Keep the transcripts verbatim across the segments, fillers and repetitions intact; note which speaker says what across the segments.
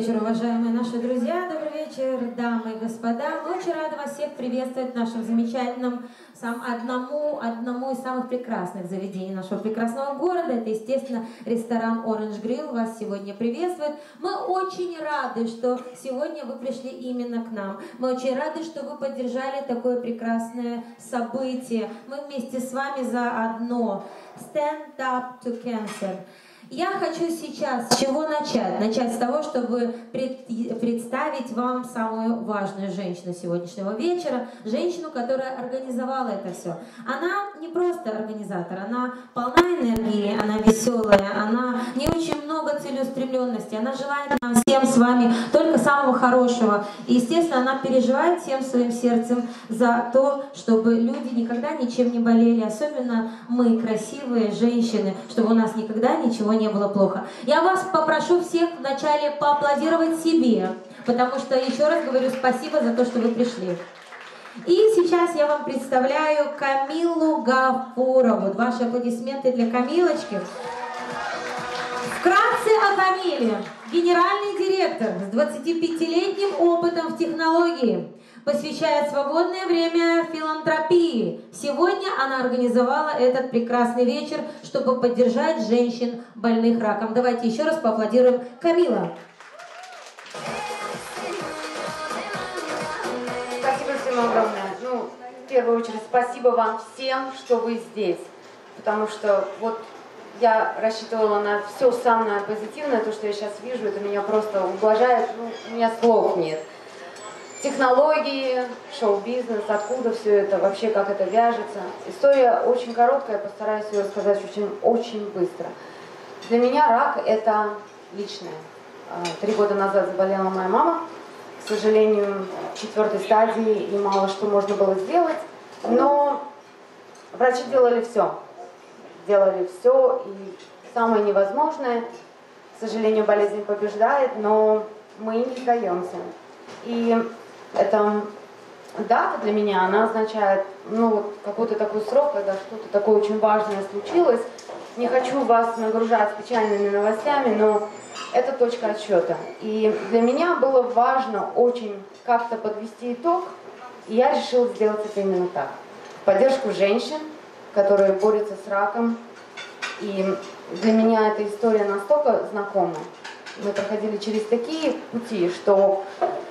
Speaker 1: вечер, уважаемые наши друзья, добрый вечер, дамы и господа. Мы очень рады вас всех приветствовать в нашем замечательном, сам одному, одному из самых прекрасных заведений нашего прекрасного города. Это, естественно, ресторан Orange Grill вас сегодня приветствует. Мы очень рады, что сегодня вы пришли именно к нам. Мы очень рады, что вы поддержали такое прекрасное событие. Мы вместе с вами заодно. Stand up to cancer. Я хочу сейчас с чего начать? Начать с того, чтобы пред, представить вам самую важную женщину сегодняшнего вечера, женщину, которая организовала это все. Она не просто организатор, она полна энергии, она веселая, она не очень много целеустремленности, она желает нам всем с вами только самого хорошего. И, естественно, она переживает всем своим сердцем за то, чтобы люди никогда ничем не болели, особенно мы, красивые женщины, чтобы у нас никогда ничего не не было плохо. Я вас попрошу всех вначале поаплодировать себе, потому что, еще раз говорю, спасибо за то, что вы пришли. И сейчас я вам представляю Камилу Гафурову. Ваши аплодисменты для Камилочки. Вкратце о Камиле. Генеральный директор с двадцатипятилетним опытом в технологии. Посвящает свободное время филантропии. Сегодня она организовала этот прекрасный вечер, чтобы поддержать женщин, больных раком. Давайте еще раз поаплодируем Камила.
Speaker 2: Спасибо всем огромное. Ну, в первую очередь, спасибо вам всем, что вы здесь. Потому что вот я рассчитывала на все самое позитивное, то, что я сейчас вижу, это меня просто ублажает, ну, у меня слов нет. Технологии, шоу-бизнес, откуда все это, вообще как это вяжется. История очень короткая, постараюсь ее рассказать очень, очень быстро. Для меня рак – это личное. Три года назад заболела моя мама, к сожалению, четвертой стадии, и мало что можно было сделать. Но врачи делали все. Делали все, и самое невозможное. К сожалению, болезнь побеждает, но мы не сдаемся. И эта дата для меня, она означает, ну, какой-то такой срок, когда что-то такое очень важное случилось. Не хочу вас нагружать печальными новостями, но это точка отсчета. И для меня было важно очень как-то подвести итог, и я решила сделать это именно так. В поддержку женщин, которые борются с раком. И для меня эта история настолько знакома. Мы проходили через такие пути, что...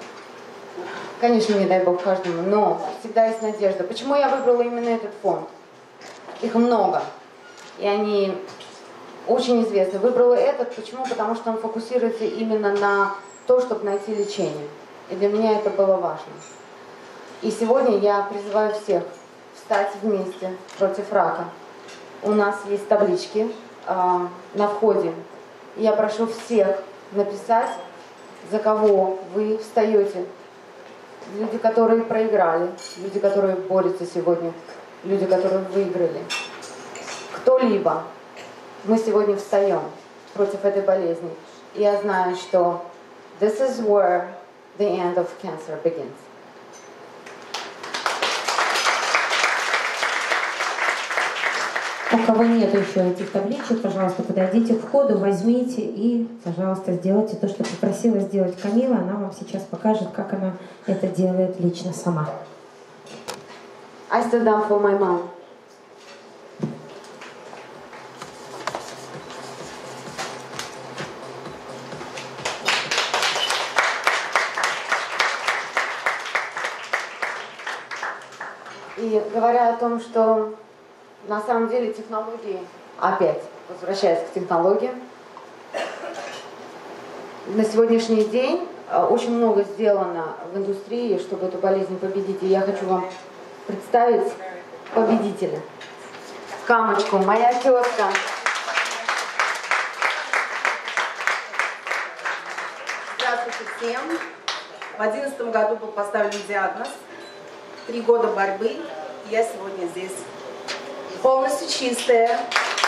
Speaker 2: Конечно, не дай бог каждому, но всегда есть надежда. Почему я выбрала именно этот фонд? Их много, и они очень известны. Выбрала этот, почему? Потому что он фокусируется именно на то, чтобы найти лечение. И для меня это было важно. И сегодня я призываю всех встать вместе против рака. У нас есть таблички э, на входе. Я прошу всех написать, за кого вы встаете. Люди, которые проиграли, люди, которые борются сегодня, люди, которые выиграли. Кто-либо. Мы сегодня встаем против этой болезни. И я знаю, что this is where the end of cancer begins.
Speaker 1: У кого нет еще этих табличек, пожалуйста, подойдите к входу, возьмите и, пожалуйста, сделайте то, что попросила сделать Камила. Она вам сейчас покажет, как она это делает лично сама.
Speaker 2: I stood down for my mom. И говоря о том, что на самом деле технологии, опять возвращаясь к технологиям, на сегодняшний день очень много сделано в индустрии, чтобы эту болезнь победить. И я хочу вам представить победителя. Камочку, моя тетка.
Speaker 3: Здравствуйте всем. В две тысячи одиннадцатом году был поставлен диагноз. Три года борьбы, и я сегодня здесь. Полностью чистая.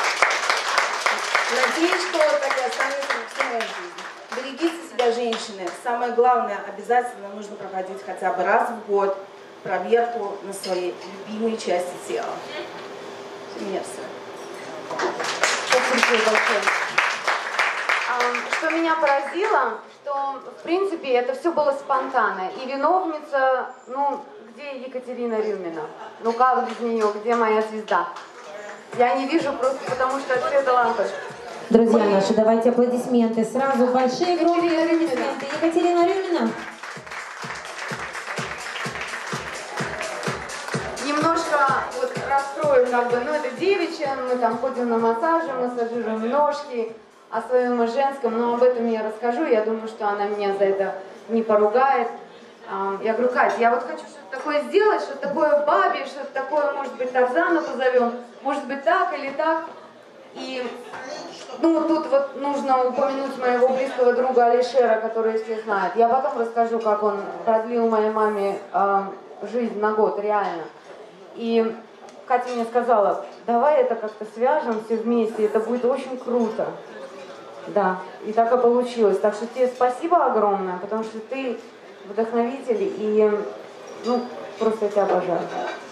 Speaker 3: Надеюсь, что так и останется всю мою жизнь. Берегите себя, женщины. Самое главное, обязательно нужно проходить хотя бы раз в год проверку на свои любимые части тела. Мерси.
Speaker 2: Спасибо большое. Что меня поразило, что, в принципе, это все было спонтанно. И виновница, ну, где Екатерина Рюмина? Ну как без нее? Где моя звезда? Я не вижу просто потому, что от света лампочек.
Speaker 1: Друзья Мы... наши, давайте аплодисменты. Сразу большие, громкие аплодисменты. Екатерина Рюмина.
Speaker 2: Немножко вот расстрою, как бы, ну это девичье, мы там ходим на массажи, массажируем ножки, о своем и женском, но об этом я расскажу, я думаю, что она меня за это не поругает. Я говорю: Катя, я вот хочу что-то такое сделать, что-то такое Баби, что-то такое, может быть, Тарзана позовем, может быть, так или так. И, ну, тут вот нужно упомянуть моего близкого друга Алишера, который все знают. Я потом расскажу, как он продлил моей маме э, жизнь на год, реально. И Катя мне сказала: давай это как-то свяжем все вместе, это будет очень круто. Да, и так и получилось. Так что тебе спасибо огромное, потому что ты вдохновитель, и, ну, просто я тебя обожаю.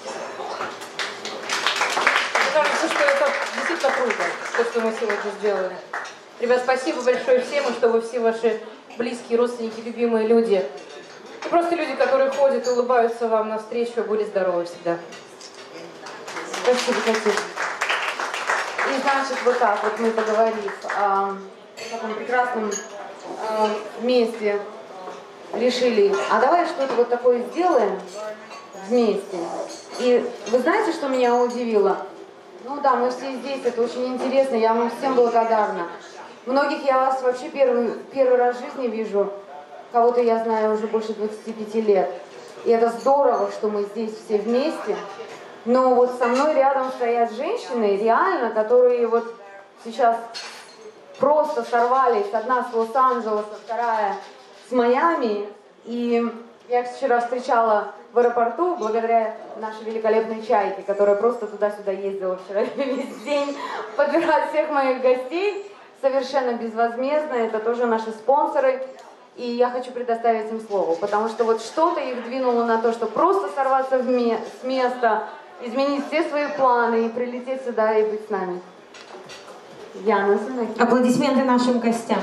Speaker 4: Мне кажется, что это действительно круто, то, что мы сегодня сделали. Ребят, спасибо большое всем, и чтобы все ваши близкие, родственники, любимые люди, и просто люди, которые ходят и улыбаются вам навстречу, были здоровы всегда.
Speaker 2: Спасибо, Катя. И значит, вот так вот мы, поговорив о таком прекрасном э, месте, решили: а давай что-то вот такое сделаем вместе. И вы знаете, что меня удивило? Ну да, мы все здесь, это очень интересно, я вам всем благодарна. Многих я вас вообще первый, первый раз в жизни вижу, кого-то я знаю уже больше двадцати пяти лет. И это здорово, что мы здесь все вместе. Но вот со мной рядом стоят женщины, реально, которые вот сейчас просто сорвались. Одна с Лос-Анджелеса, вторая с Майами. И я их вчера встречала в аэропорту благодаря нашей великолепной чайке, которая просто туда-сюда ездила вчера весь день, подбирать всех моих гостей совершенно безвозмездно. Это тоже наши спонсоры. И я хочу предоставить им слово, потому что вот что-то их двинуло на то, что просто сорваться в ме- с места, изменить все свои планы и прилететь сюда и быть с нами. Яна Зинаки.
Speaker 1: Аплодисменты нашим гостям.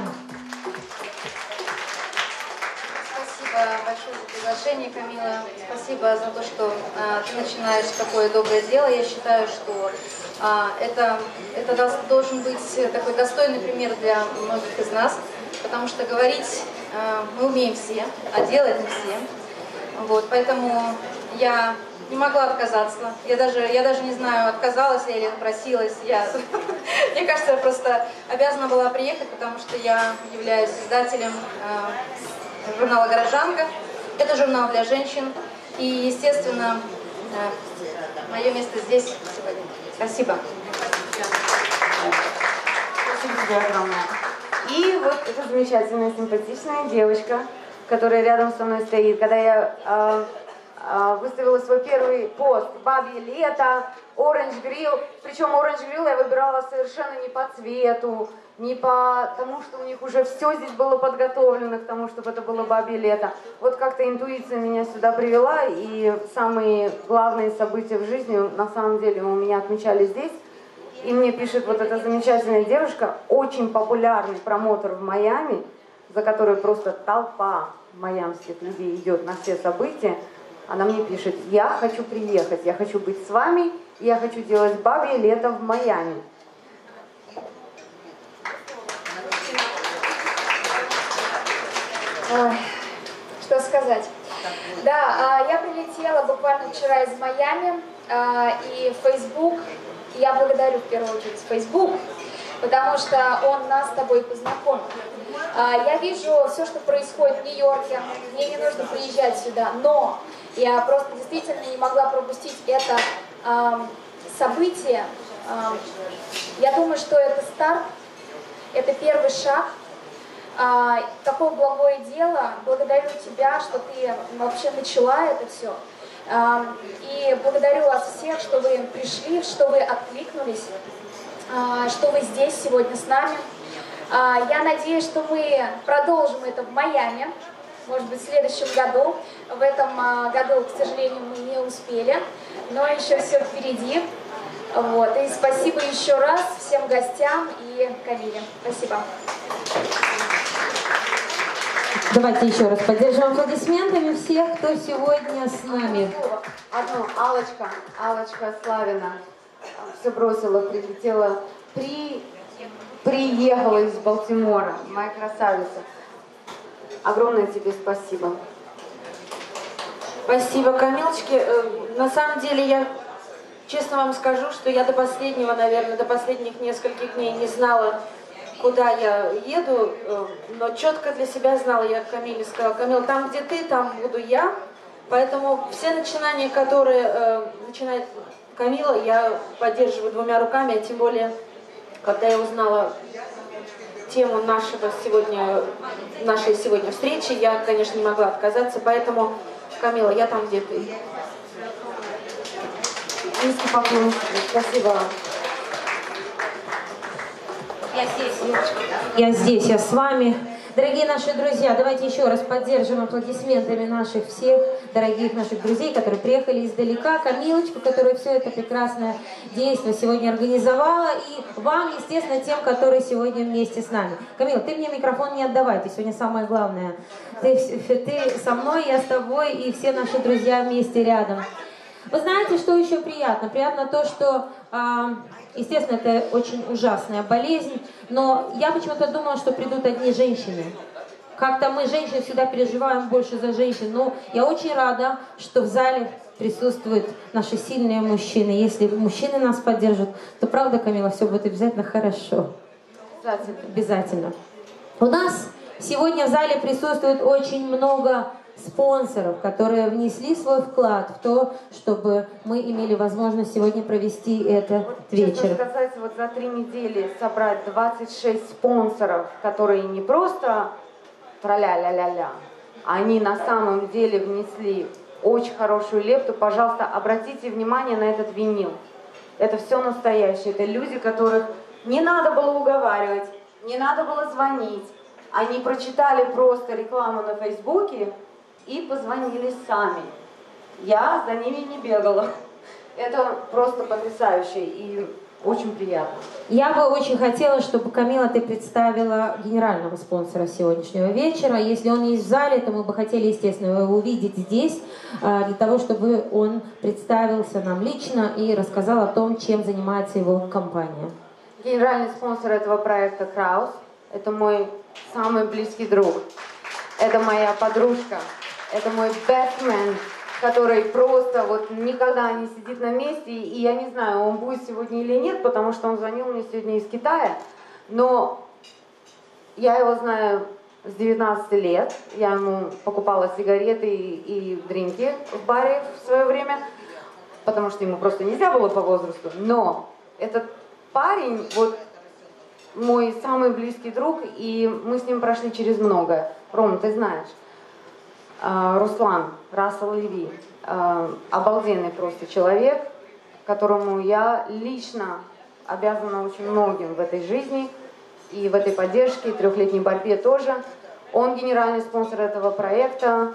Speaker 5: Спасибо большое за приглашение, Камила. Спасибо за то, что а, ты начинаешь такое доброе дело. Я считаю, что а, это, это должен быть такой достойный пример для многих из нас, потому что говорить а, мы умеем все, а делать не все. Вот, поэтому я не могла отказаться. Я даже, я даже не знаю, отказалась я или отпросилась. Я, мне кажется, я просто обязана была приехать, потому что я являюсь издателем э, журнала «Горожанка». Это журнал для женщин. И, естественно, э, мое место здесь сегодня. Спасибо.
Speaker 2: Спасибо тебе огромное. И вот эта замечательная, симпатичная девочка, которая рядом со мной стоит. Когда я э, э, выставила свой первый пост «Бабье лето», Orange Grill, причем Orange Grill я выбирала совершенно не по цвету, не по тому, что у них уже все здесь было подготовлено к тому, чтобы это было бабье лето. Вот как-то интуиция меня сюда привела, и самые главные события в жизни на самом деле у меня отмечались здесь. И мне пишет вот эта замечательная девушка, очень популярный промотор в Майами, за которой просто толпа майамских людей идет на все события. Она мне пишет: я хочу приехать, я хочу быть с вами, и я хочу делать бабье лето в Майами.
Speaker 6: Ой, что сказать. Да, я прилетела буквально вчера из Майами, и Facebook, я благодарю в первую очередь Facebook, потому что он нас с тобой познакомил. Я вижу все, что происходит в Нью-Йорке, мне не нужно приезжать сюда, но я просто действительно не могла пропустить это событие. Я думаю, что это старт, это первый шаг. А, такое благое дело. Благодарю тебя, что ты вообще начала это все. А, и благодарю вас всех, что вы пришли, что вы откликнулись, а, что вы здесь сегодня с нами. А, я надеюсь, что мы продолжим это в Майами, может быть, в следующем году. В этом а, году, к сожалению, мы не успели, но еще все впереди. Вот. И спасибо еще раз всем гостям и Камиле. Спасибо.
Speaker 1: Давайте еще раз поддержим аплодисментами всех, кто сегодня с нами.
Speaker 2: Одну, Аллочка, Аллочка Славина. Все бросила, прилетела, при, приехала из Балтимора, моя красавица. Огромное тебе спасибо.
Speaker 7: Спасибо, Камилочки. На самом деле, я честно вам скажу, что я до последнего, наверное, до последних нескольких дней не знала, куда я еду, но четко для себя знала, я Камиле сказала: Камил, там, где ты, там буду я. Поэтому все начинания, которые э, начинает Камила, я поддерживаю двумя руками, а тем более, когда я узнала тему нашего сегодня, нашей сегодня встречи, я, конечно, не могла отказаться, поэтому, Камила, я там, где ты.
Speaker 2: Низкий поклон. Спасибо вам.
Speaker 1: Я здесь, я здесь, я с вами. Дорогие наши друзья, давайте еще раз поддержим аплодисментами наших всех дорогих наших друзей, которые приехали издалека, Камилочку, которая все это прекрасное действие сегодня организовала, и вам, естественно, тем, которые сегодня вместе с нами. Камила, ты мне микрофон не отдавай, ты сегодня самое главное. Ты, ты со мной, я с тобой, и все наши друзья вместе рядом. Вы знаете, что еще приятно? Приятно то, что, естественно, это очень ужасная болезнь, но я почему-то думала, что придут одни женщины. Как-то мы, женщины, всегда переживаем больше за женщин, но я очень рада, что в зале присутствуют наши сильные мужчины. Если мужчины нас поддержат, то правда, Камила, все будет обязательно хорошо.
Speaker 2: Обязательно.
Speaker 1: Обязательно. У нас сегодня в зале присутствует очень много спонсоров, которые внесли свой вклад в то, чтобы мы имели возможность сегодня провести этот
Speaker 2: вот,
Speaker 1: вечер.
Speaker 2: Честно сказать, вот за три недели собрать двадцать шесть спонсоров, которые не просто тра-ля-ля-ля-ля, они на самом деле внесли очень хорошую лепту. Пожалуйста, обратите внимание на этот винил. Это все настоящее. Это люди, которых не надо было уговаривать, не надо было звонить. Они прочитали просто рекламу на Фейсбуке и позвонили сами. Я за ними не бегала. Это просто потрясающе и очень приятно.
Speaker 1: Я бы очень хотела, чтобы, Камила, ты представила генерального спонсора сегодняшнего вечера. Если он есть в зале, то мы бы хотели, естественно, его увидеть здесь, для того, чтобы он представился нам лично и рассказал о том, чем занимается его компания.
Speaker 2: Генеральный спонсор этого проекта Краус. Это мой самый близкий друг. Это моя подружка. Это мой best man, который просто вот никогда не сидит на месте. И я не знаю, он будет сегодня или нет, потому что он звонил мне сегодня из Китая. Но я его знаю с девятнадцати лет. Я ему покупала сигареты и, и дринки в баре в свое время, потому что ему просто нельзя было по возрасту. Но этот парень, вот мой самый близкий друг, и мы с ним прошли через многое. Ром, ты знаешь. Руслан, Рассел Леви, обалденный просто человек, которому я лично обязана очень многим в этой жизни и в этой поддержке, и трехлетней борьбе тоже. Он генеральный спонсор этого проекта.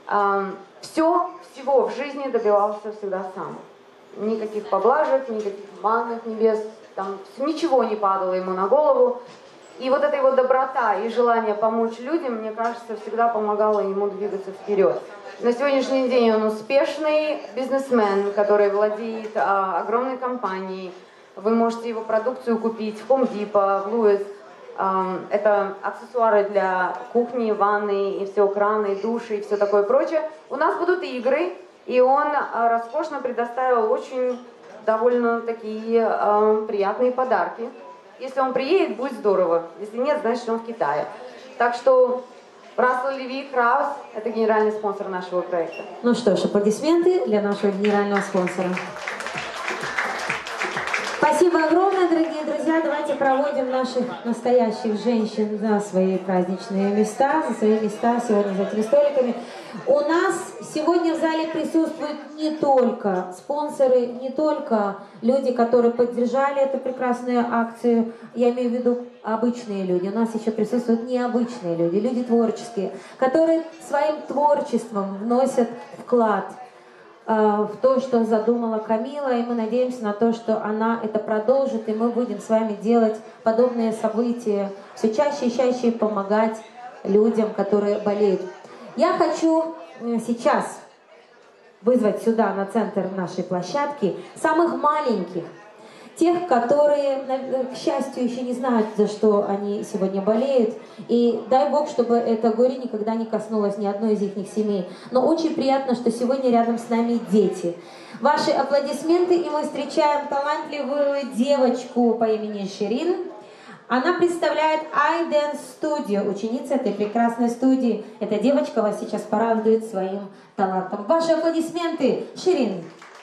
Speaker 2: Все, всего в жизни добивался всегда сам. Никаких поблажек, никаких манных небес, там ничего не падало ему на голову. И вот эта его доброта и желание помочь людям, мне кажется, всегда помогало ему двигаться вперед. На сегодняшний день он успешный бизнесмен, который владеет а, огромной компанией. Вы можете его продукцию купить в Home Depot, в Lewis. А, это аксессуары для кухни, ванны, и все, краны, души и все такое прочее. У нас будут игры, и он а, роскошно предоставил очень довольно такие а, приятные подарки. Если он приедет, будет здорово. Если нет, значит, он в Китае. Так что Рассел Леви, Краус – это генеральный спонсор нашего проекта.
Speaker 1: Ну что ж, аплодисменты для нашего генерального спонсора. Спасибо огромное, дорогие друзья. Давайте проводим наших настоящих женщин на свои праздничные места, на свои места сегодня за этими столиками. У нас сегодня в зале присутствуют не только спонсоры, не только люди, которые поддержали эту прекрасную акцию. Я имею в виду обычные люди. У нас еще присутствуют необычные люди, люди творческие, которые своим творчеством вносят вклад в то, что задумала Камила, и мы надеемся на то, что она это продолжит, и мы будем с вами делать подобные события, все чаще и чаще помогать людям, которые болеют. Я хочу сейчас вызвать сюда, на центр нашей площадки, самых маленьких, тех, которые, к счастью, еще не знают, за что они сегодня болеют. И дай Бог, чтобы это горе никогда не коснулось ни одной из их семей. Но очень приятно, что сегодня рядом с нами дети. Ваши аплодисменты, и мы встречаем талантливую девочку по имени Ширин. Она представляет iDance Studio, ученица этой прекрасной студии. Эта девочка вас сейчас порадует своим талантом. Ваши аплодисменты, Ширин.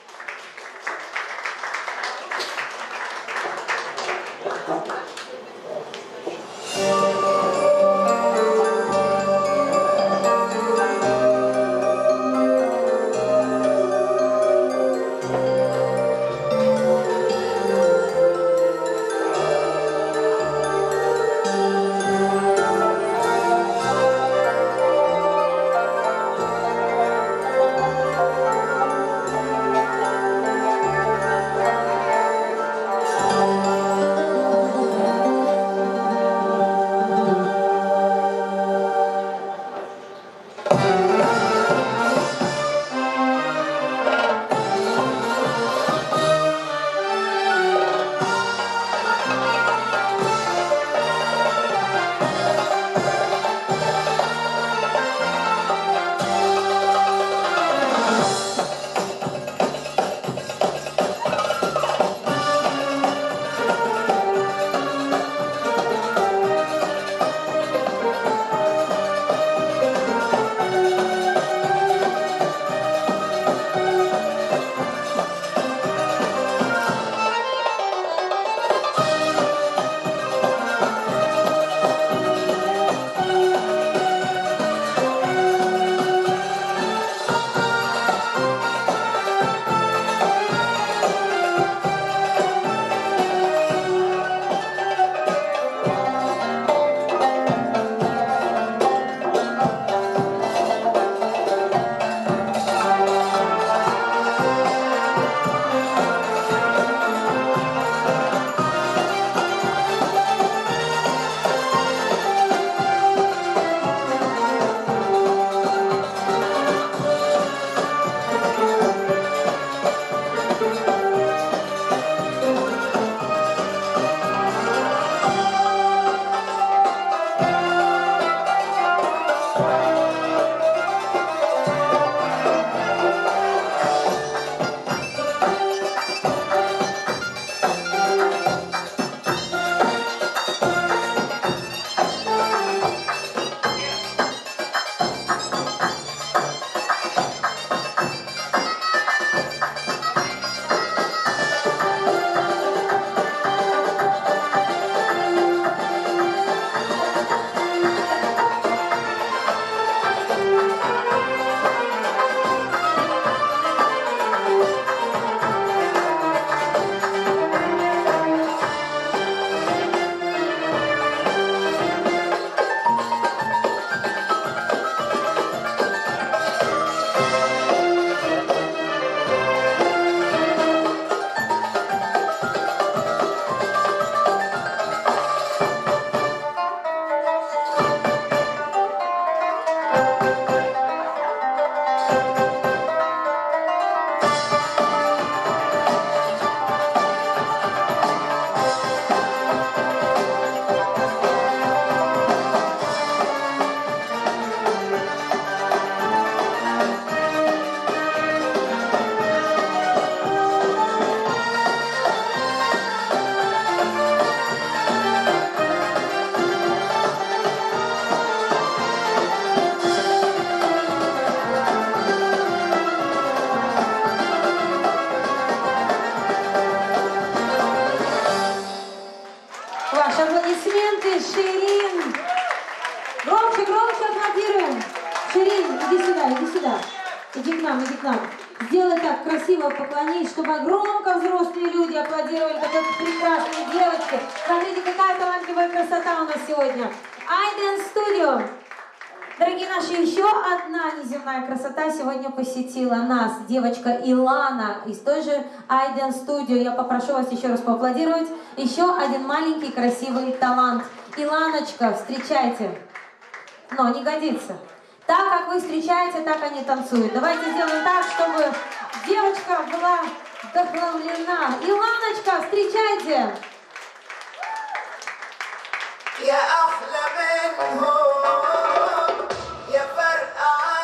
Speaker 1: Аплодисменты, Ширин. Громче, громче аплодируем. Ширин, иди сюда, иди сюда. Иди к нам, иди к нам. Сделай так красиво, поклонись, чтобы громко взрослые люди аплодировали такой прекрасной девочке. Смотрите, какая талантливая красота у нас сегодня. iDance Studio. Дорогие наши, еще одна неземная красота сегодня посетила нас. Девочка Илана из той же iDance Studio. Я попрошу вас еще раз поаплодировать. Еще один маленький красивый талант. Иланочка, встречайте. но не годится. Так, как вы встречаете, так они танцуют. Давайте сделаем так, чтобы девочка была вдохновлена. Иланочка, встречайте!
Speaker 8: يا أحلى منهم يا فرق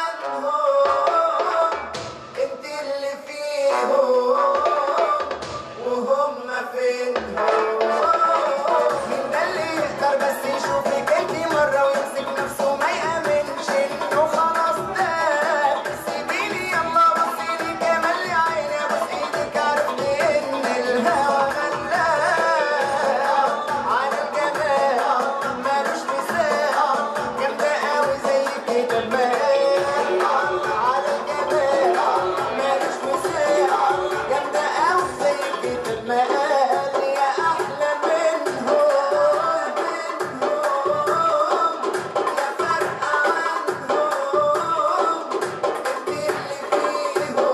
Speaker 8: عنهم انت اللي فيهم وهم فينهم مين ده اللي يقدر بس يشوفك انت مرة ويمسك نفسه ما يأمنش انه خلاص ده سيبيني يلا بصيلي كمان لي عيني ابوس ايدك عرفت ان الهوى غلاب على الجمال مالوش مثال جامدة قوي زي كده المال على الجمال مالوش مثال جامدة قوي زي كده المال يا أحلى منهم منهم يا فرق عنهم انت اللي فيهم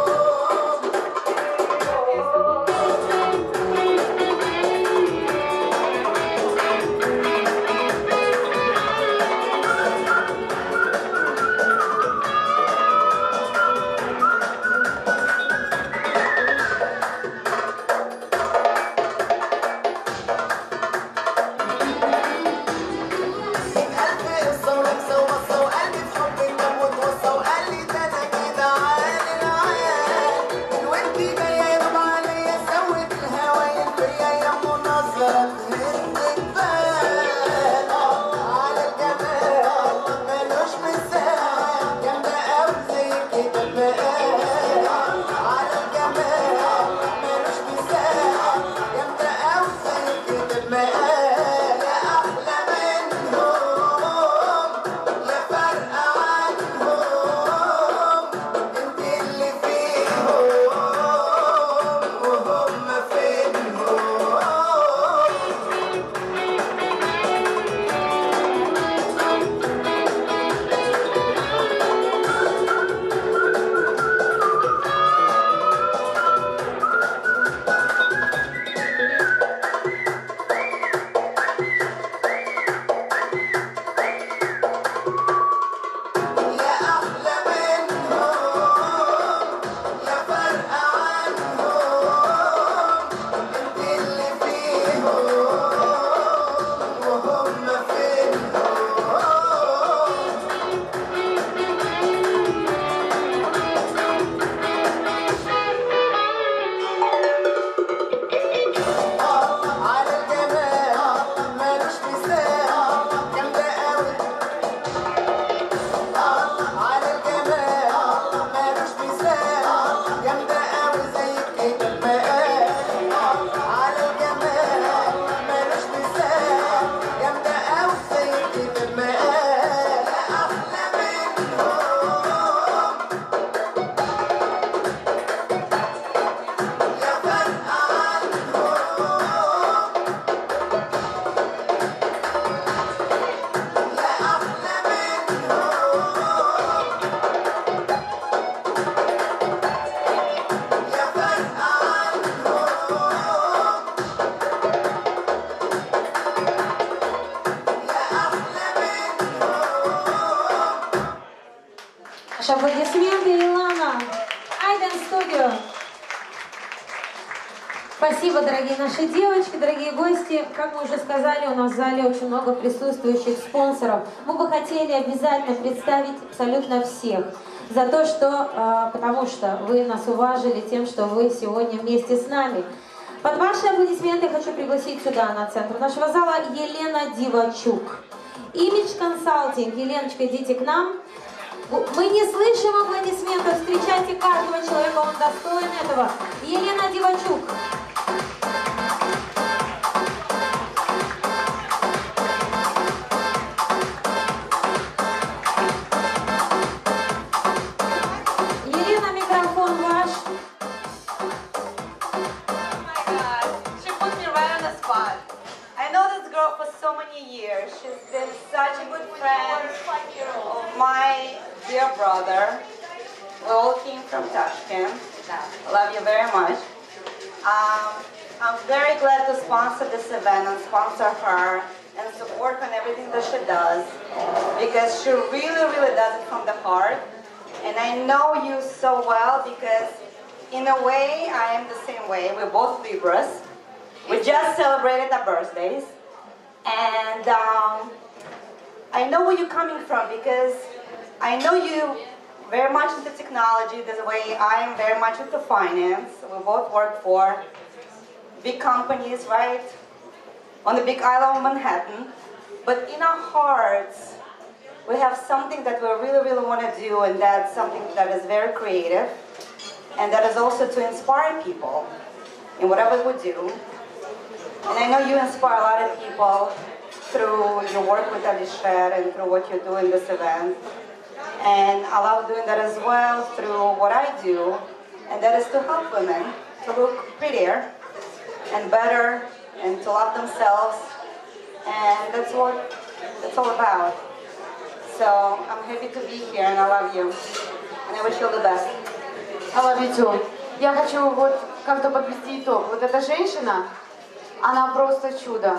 Speaker 8: ألف قصة ولمسة وبصة وقلبي في حبك دم وتوصى وقال لي ده أنا كده عال العال من وأنتي جاية يدوب عليا سوت الهوايل فيا يا منظرة تهز الجبال على الجمال مالوش مثال جامدة أوي زي كده المقال على الجمال مالوش مثال جامدة أوي زي كده المقال يا أحلى منهم يا فرق عنهم انت اللي فيهم وهم فينهم يا أحلى منهم يا فرق عنهم انت اللي فيهم وهم فينهم على الجمال مالوش مثال جامدة قوي على الجمال مالوش مثال جامدة قوي زي كده المقال على الجمال مالوش مثال جامدة قوي زي كده المقال يا أحلى منهم يا فرق عنهم يا أحلى منهم يا فرق عنهم يا أحلى منهم
Speaker 1: Наши аплодисменты, Илана. Айден Студио. Спасибо, дорогие наши девочки, дорогие гости. Как мы уже сказали, у нас в зале очень много присутствующих спонсоров. Мы бы хотели обязательно представить абсолютно всех. За то, что, э, потому что вы нас уважили тем, что вы сегодня вместе с нами. Под ваши аплодисменты я хочу пригласить сюда, на центр нашего зала, Елена Дивачук. Image Consulting. Еленочка, идите к нам. Мы не слышим аплодисментов. Встречайте каждого человека, он достоин этого. Елена Дивачук. Елена, микрофон ваш.
Speaker 9: She put me right on the spot. I know this girl for so many years. She's been such a good friend of my dear brother. We all came from Tashkent. Love you very much. Um, I'm very glad to sponsor this event and sponsor her and support on everything that she does, because she really, really does it from the heart. And I know you so well because, in a way, I am the same way. We're both Libras. We just celebrated our birthdays. And um, I know where you're coming from because I know you very much into technology the way I am very much into finance. We both work for big companies, right, on the big island of Manhattan. But in our hearts, we have something that we really, really want to do, and that's something that is very creative, and that is also to inspire people in whatever we do. And I know you inspire a lot of people through your work with Alisher and through what you do in this event. And I love doing that as well through what I do, and that is to help women to look prettier and better and to love themselves. And that's what it's all about. So I'm happy to be here, and I love you. And I wish you all the best.
Speaker 2: I love you too. Я хочу вот как-то подвести итог. Вот эта женщина, она просто чудо.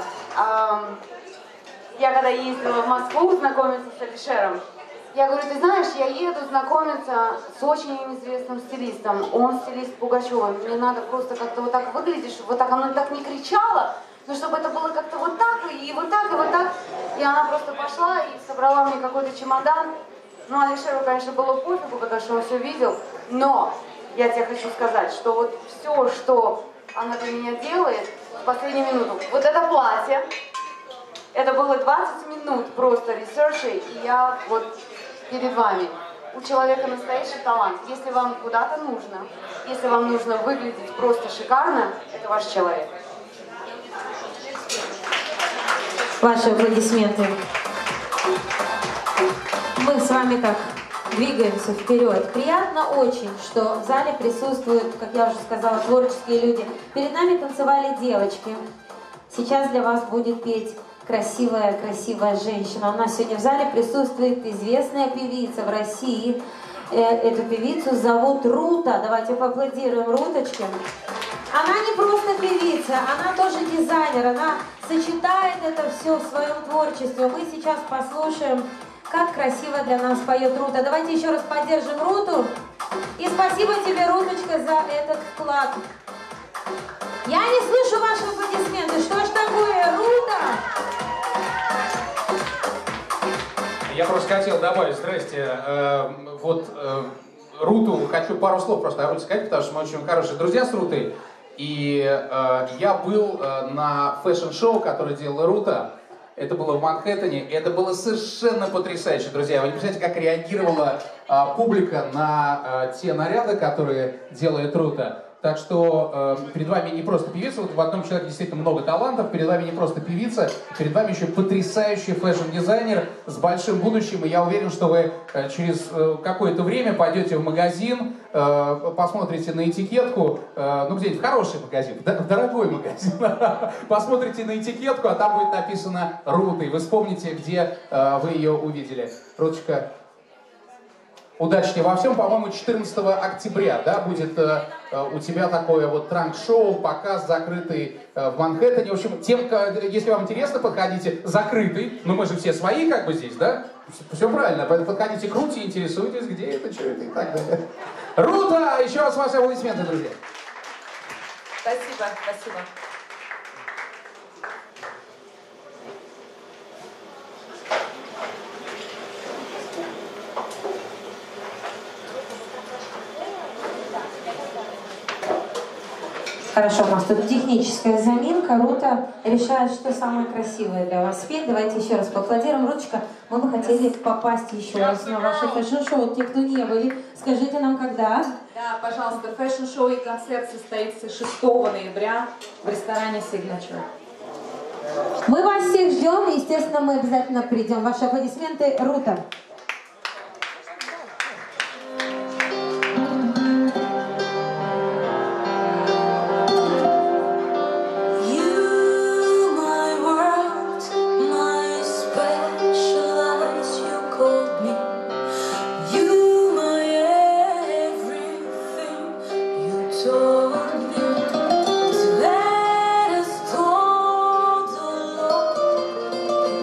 Speaker 2: Я когда ездила в Москву знакомиться с Алишером, я говорю, ты знаешь, я еду знакомиться с очень известным стилистом. Он стилист Пугачева. Мне надо просто как-то вот так выглядеть, чтобы вот так оно так не кричало, но чтобы это было как-то вот так, и вот так, и вот так. И она просто пошла и собрала мне какой-то чемодан. Ну, Алишеру, конечно, было пофигу, потому что он все видел. Но я тебе хочу сказать, что вот все, что она для меня делает в последнюю минуту. Вот это платье, это было двадцать минут просто ресерча, и я вот перед вами. У человека настоящий талант. Если вам куда-то нужно, если вам нужно выглядеть просто шикарно, это ваш человек.
Speaker 1: Ваши аплодисменты. Мы с вами так двигаемся вперед. Приятно очень, что в зале присутствуют, как я уже сказала, творческие люди. Перед нами танцевали девочки. Сейчас для вас будет петь красивая-красивая женщина. У нас сегодня в зале присутствует известная певица в России. Эту певицу зовут Рута. Давайте поаплодируем Руточке. Она не просто певица, она тоже дизайнер. Она сочетает это все в своем творчестве. Мы сейчас послушаем, как красиво для нас поет Рута. Давайте еще раз поддержим Руту. И спасибо тебе, Руточка, за этот вклад. Я не слышу ваши аплодисменты. Что ж такое, Рута?
Speaker 10: Я просто хотел добавить, здрасте, э, вот э, Руту, хочу пару слов просто о Руте сказать, потому что мы очень хорошие друзья с Рутой. И э, я был э, на фэшн-шоу, которое делала Рута. Это было в Манхэттене. Это было совершенно потрясающе, друзья. Вы не представляете, как реагировала э, публика на э, те наряды, которые делает Рута. Так что э, перед вами не просто певица, вот в одном человеке действительно много талантов, перед вами не просто певица, перед вами еще потрясающий фэшн-дизайнер с большим будущим, и я уверен, что вы э, через э, какое-то время пойдете в магазин, э, посмотрите на этикетку, э, ну где-нибудь в хороший магазин, в дорогой магазин, посмотрите на этикетку, а там будет написано «Рута», и вы вспомните, где э, вы ее увидели. Руточка, удачи тебе во всем. По-моему, четырнадцатого октября, да, будет э, у тебя такое вот транк-шоу, показ закрытый э, в Манхэттене. В общем, тем, если вам интересно, подходите, закрытый. Ну, мы же все свои как бы здесь, да? Все правильно. Поэтому подходите к Руте, интересуйтесь, где это, что это и так далее. Рута! Еще раз ваши аплодисменты, друзья.
Speaker 3: Спасибо, спасибо.
Speaker 1: Хорошо, у нас тут техническая заминка. Рута решает, что самое красивое для вас спеть. Давайте еще раз поаплодируем. Руточка, мы бы хотели попасть еще раз на ваше фэшн-шоу. Те, кто не были, скажите нам, когда?
Speaker 3: Да, пожалуйста, фэшн-шоу и концерт состоится шестого ноября в ресторане Signature.
Speaker 1: Мы вас всех ждем, и, естественно, мы обязательно придем. Ваши аплодисменты, Рута.
Speaker 11: Let us told the Lord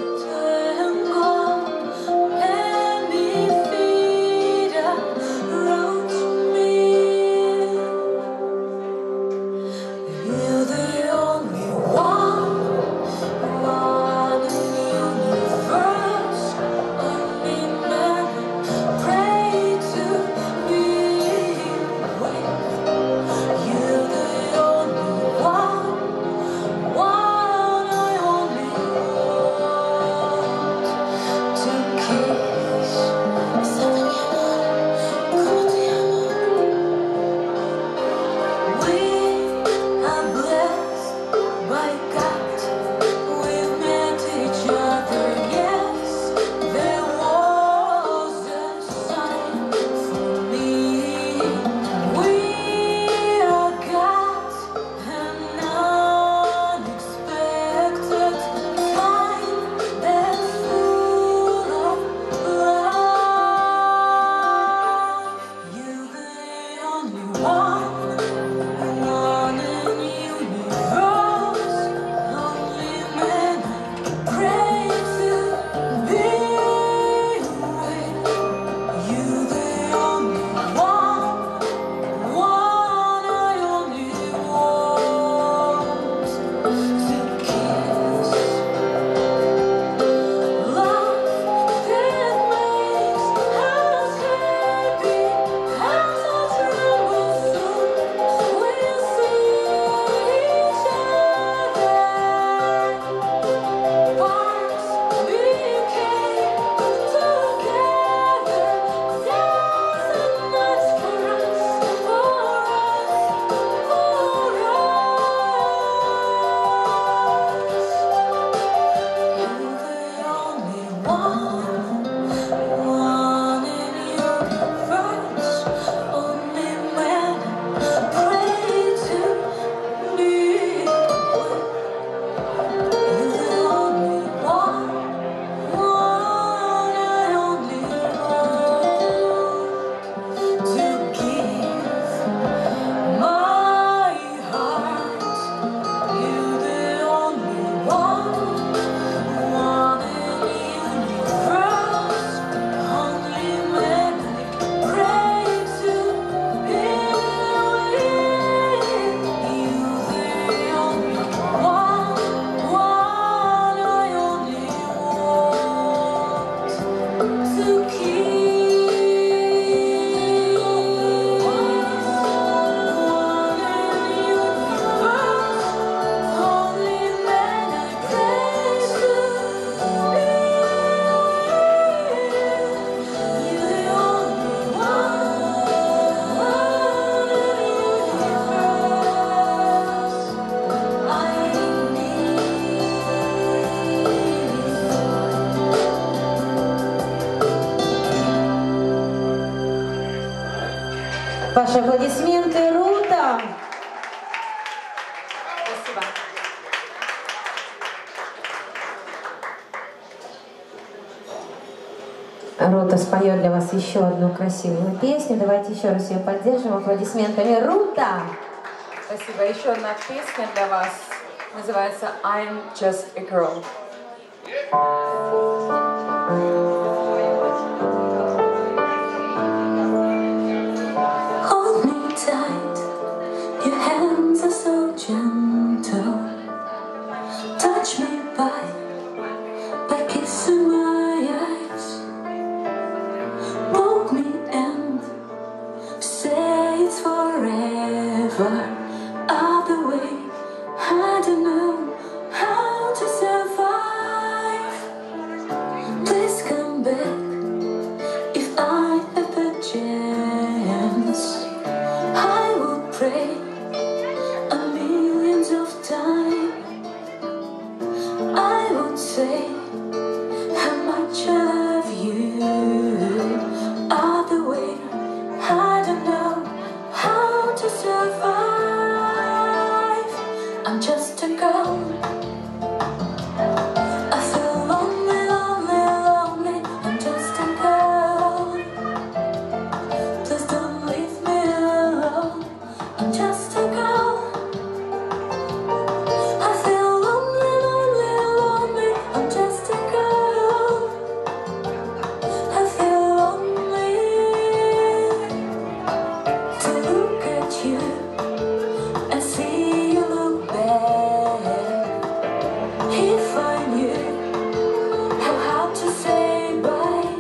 Speaker 1: Ваши аплодисменты, Рута!
Speaker 3: Спасибо.
Speaker 1: Рута споет для вас еще одну красивую песню. Давайте еще раз ее поддержим аплодисментами. Рута!
Speaker 3: Спасибо. Еще одна песня для вас. Называется I'm Just a Girl.
Speaker 11: Hold me tight, your hands are so gentle. Touch me by, by kissing my eyes. Hold me and say it's forever. Other way, I don't know how to survive. Please come back if I have the chance. I will pray a millions of times. I would say how much I love you. Other way, I don't know how to survive. I'm just a girl. I feel lonely, lonely, lonely. I'm just a girl. Please don't leave me alone. I'm just a girl. I feel lonely, lonely, lonely. I'm just a girl. I feel lonely to look at you and see you look back. If I knew how hard to say bye,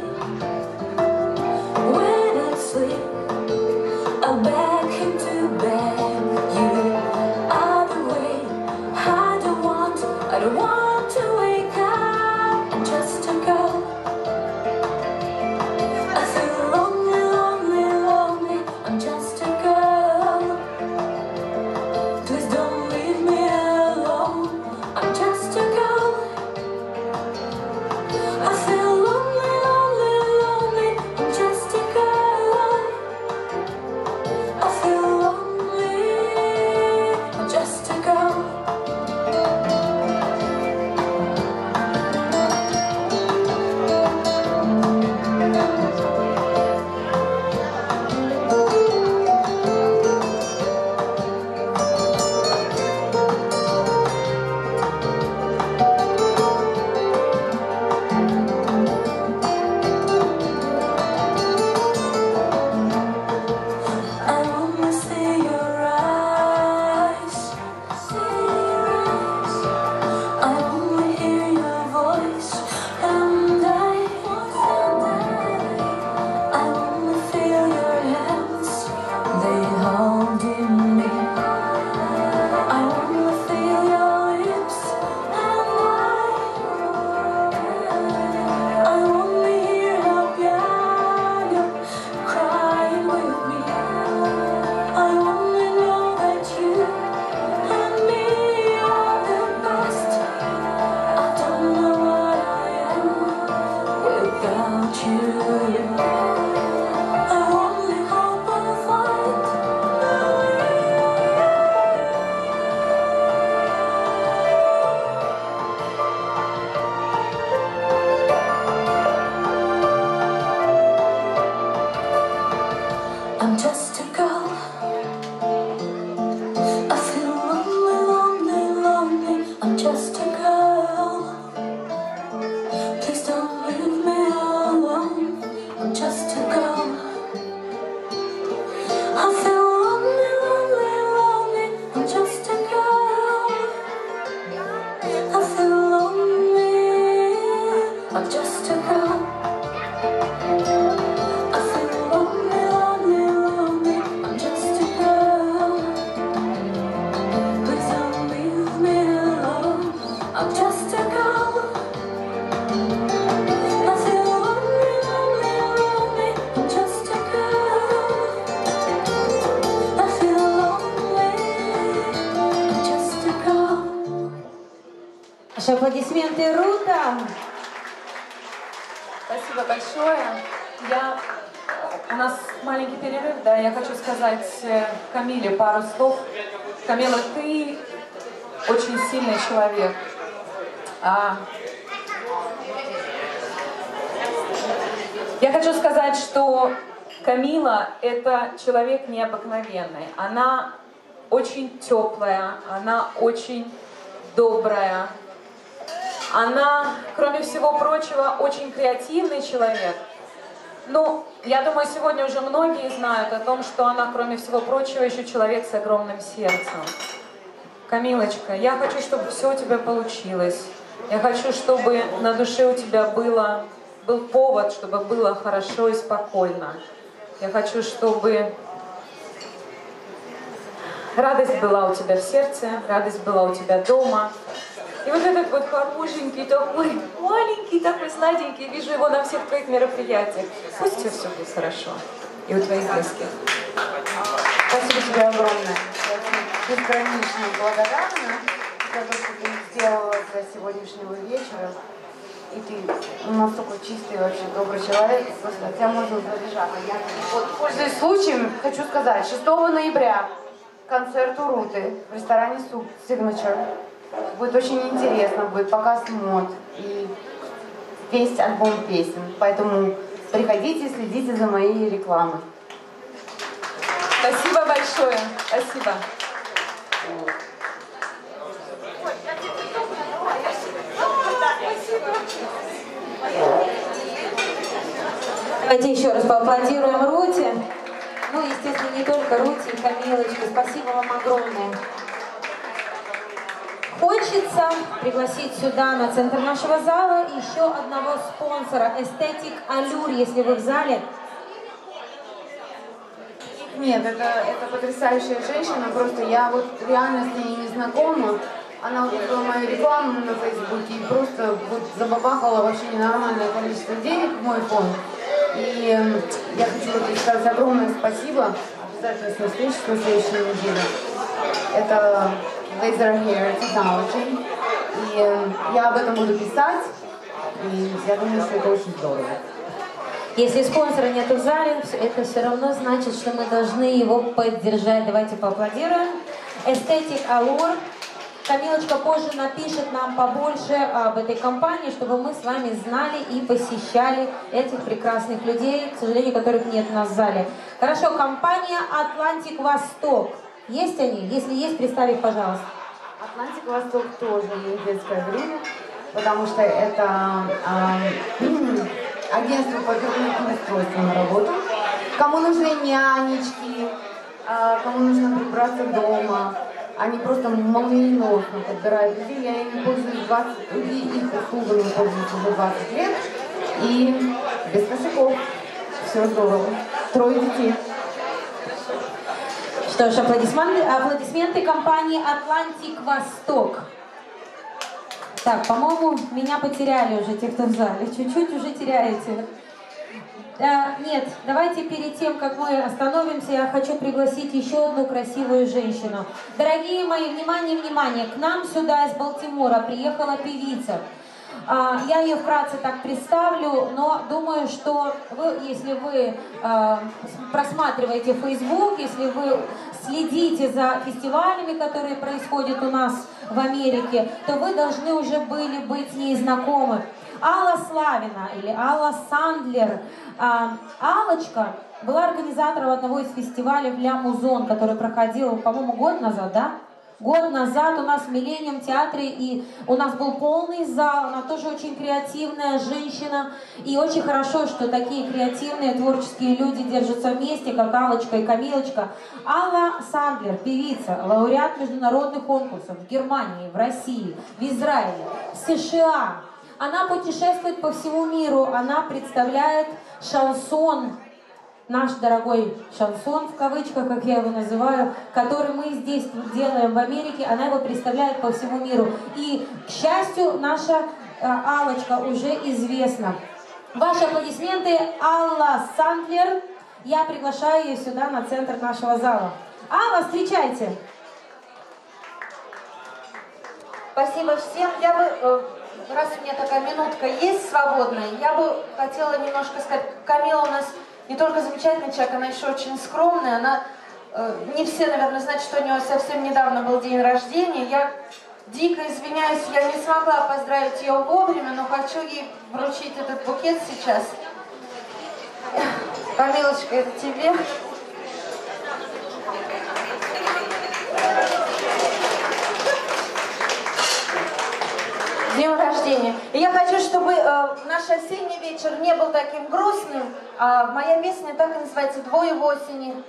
Speaker 11: when I sleep, I'll beg him to beg you. Other way, I don't want, I don't want to wake up. I'm just a girl. I feel lonely, lonely, lonely. I'm just a girl. Please don't leave me alone. I'm just a girl. I feel lonely, lonely, lonely. I'm just a girl. I feel lonely. I'm just a girl. I wanna see your eyes, see your eyes. I wanna hear your voice, and I, I wanna feel your hands, they holding me. I wanna feel your lips, and I, I wanna hear how piano crying with me. I only know that you and me are the best. I don't know what I am without you. I only hope I'll find the way. I'm just a girl. I feel lonely, lonely, lonely. I'm just a girl. Please don't leave me alone. I'm just a girl. I feel lonely, lonely, lonely. I'm just a girl. I feel lonely. I'm just a girl. I feel lonely, lonely, lonely. I'm just a girl. Please don't leave me alone. I'm just a girl. I feel lonely, lonely, lonely. I'm just a girl. I feel lonely. I'm just a girl.
Speaker 1: Ваши аплодисменты, Рута!
Speaker 3: Спасибо большое. Я
Speaker 12: у нас маленький перерыв, да, я хочу сказать э, Камиле пару слов. Камила, ты очень сильный человек. А, я хочу сказать, что Камила — это человек необыкновенный. Она очень теплая, она очень добрая. Она, кроме всего прочего, очень креативный человек. Ну, я думаю, сегодня уже многие знают о том, что она, кроме всего прочего, еще человек с огромным сердцем. Камилочка, я хочу, чтобы все у тебя получилось. Я хочу, чтобы на душе у тебя было, был повод, чтобы было хорошо и спокойно. Я хочу, чтобы радость была у тебя в сердце, радость была у тебя дома. И вот этот вот хорошенький такой, маленький такой, сладенький, вижу его на всех твоих мероприятиях. Пусть у тебя все будет хорошо. И у твоих близких.
Speaker 2: Спасибо тебе огромное. Я тебе бесконечно благодарна за то, что ты сделала для сегодняшнего вечера. И ты настолько чистый, вообще добрый человек, просто от тебя можно забежать. Вот, пользуясь случаем, хочу сказать, шестого ноября концерт у Руты в ресторане Signature. Будет очень интересно, будет показ мод и весь альбом песен. Поэтому приходите, следите за моей рекламой.
Speaker 12: Спасибо большое. Спасибо.
Speaker 1: Давайте еще раз поаплодируем Руте. Ну, естественно, не только Руте и Камилочке. Спасибо вам огромное. Хочется пригласить сюда, на центр нашего зала, еще одного спонсора, Aesthetic Allure, если вы в зале.
Speaker 2: Нет, это, это потрясающая женщина, просто я вот реально с ней не знакома. Она увидела мою рекламу на Фейсбуке и просто вот забабахала вообще ненормальное количество денег в мой фонд. И э, я хочу вот ей сказать огромное спасибо. Обязательно встречусь на следующей неделе. Это Laser Hair Technology. И э, я об этом буду писать. И я думаю, что это очень здорово.
Speaker 1: Если спонсора нету в зале, это все равно значит, что мы должны его поддержать. Давайте поаплодируем. Aesthetic Allure. Камилочка позже напишет нам побольше об этой компании, чтобы мы с вами знали и посещали этих прекрасных людей, к сожалению, которых нет у нас в зале. Хорошо, компания Атлантик Восток. Есть они? Если есть, представь их, пожалуйста.
Speaker 2: Атлантик Восток тоже есть детское время, потому что это э, агентство по переговорным устройствам на работу. Кому нужны нянечки, э, кому нужно прибраться дома, они просто молниеносно подбирают людей. Я ими пользуюсь двадцать, их услугами пользуюсь уже двадцать лет. И без косяков. Все здорово. Трое детей.
Speaker 1: Что ж, аплодисменты, аплодисменты компании Атлантик Восток. Так, по-моему, меня потеряли уже те, кто в зале. Чуть-чуть уже теряете. А, нет, давайте перед тем, как мы остановимся, я хочу пригласить еще одну красивую женщину. Дорогие мои, внимание, внимание, к нам сюда из Балтимора приехала певица. А, я ее вкратце так представлю, но думаю, что вы, если вы а, просматриваете Facebook, если вы следите за фестивалями, которые происходят у нас в Америке, то вы должны уже были быть с ней знакомы. Алла Славина или Алла Сандлер. А, Аллочка была организатором одного из фестивалей «Ля Музон», который проходил, по-моему, год назад, да? Год назад у нас в Миллениум театре, и у нас был полный зал, она тоже очень креативная женщина, и очень хорошо, что такие креативные творческие люди держатся вместе, как Аллочка и Камилочка. Алла Сандлер, певица, лауреат международных конкурсов в Германии, в России, в Израиле, в США. Она путешествует по всему миру, она представляет шансон, наш дорогой шансон, в кавычках, как я его называю, который мы здесь делаем в Америке, она его представляет по всему миру. И, к счастью, наша э, Аллочка уже известна. Ваши аплодисменты, Алла Сандлер. Я приглашаю ее сюда, на центр нашего зала. Алла, встречайте.
Speaker 7: Спасибо всем. Я бы, э, раз у меня такая минутка есть свободная, я бы хотела немножко сказать, Камила у нас не только замечательный человек, она еще очень скромная. Она, э, не все, наверное, знают, что у нее совсем недавно был день рождения. Я дико извиняюсь, я не смогла поздравить ее вовремя, но хочу ей вручить этот букет сейчас. Камилочка, это тебе. С днем рождения. И я хочу, чтобы э, наш осенний вечер не был таким грустным, а моя песня так и называется «Двое в осени».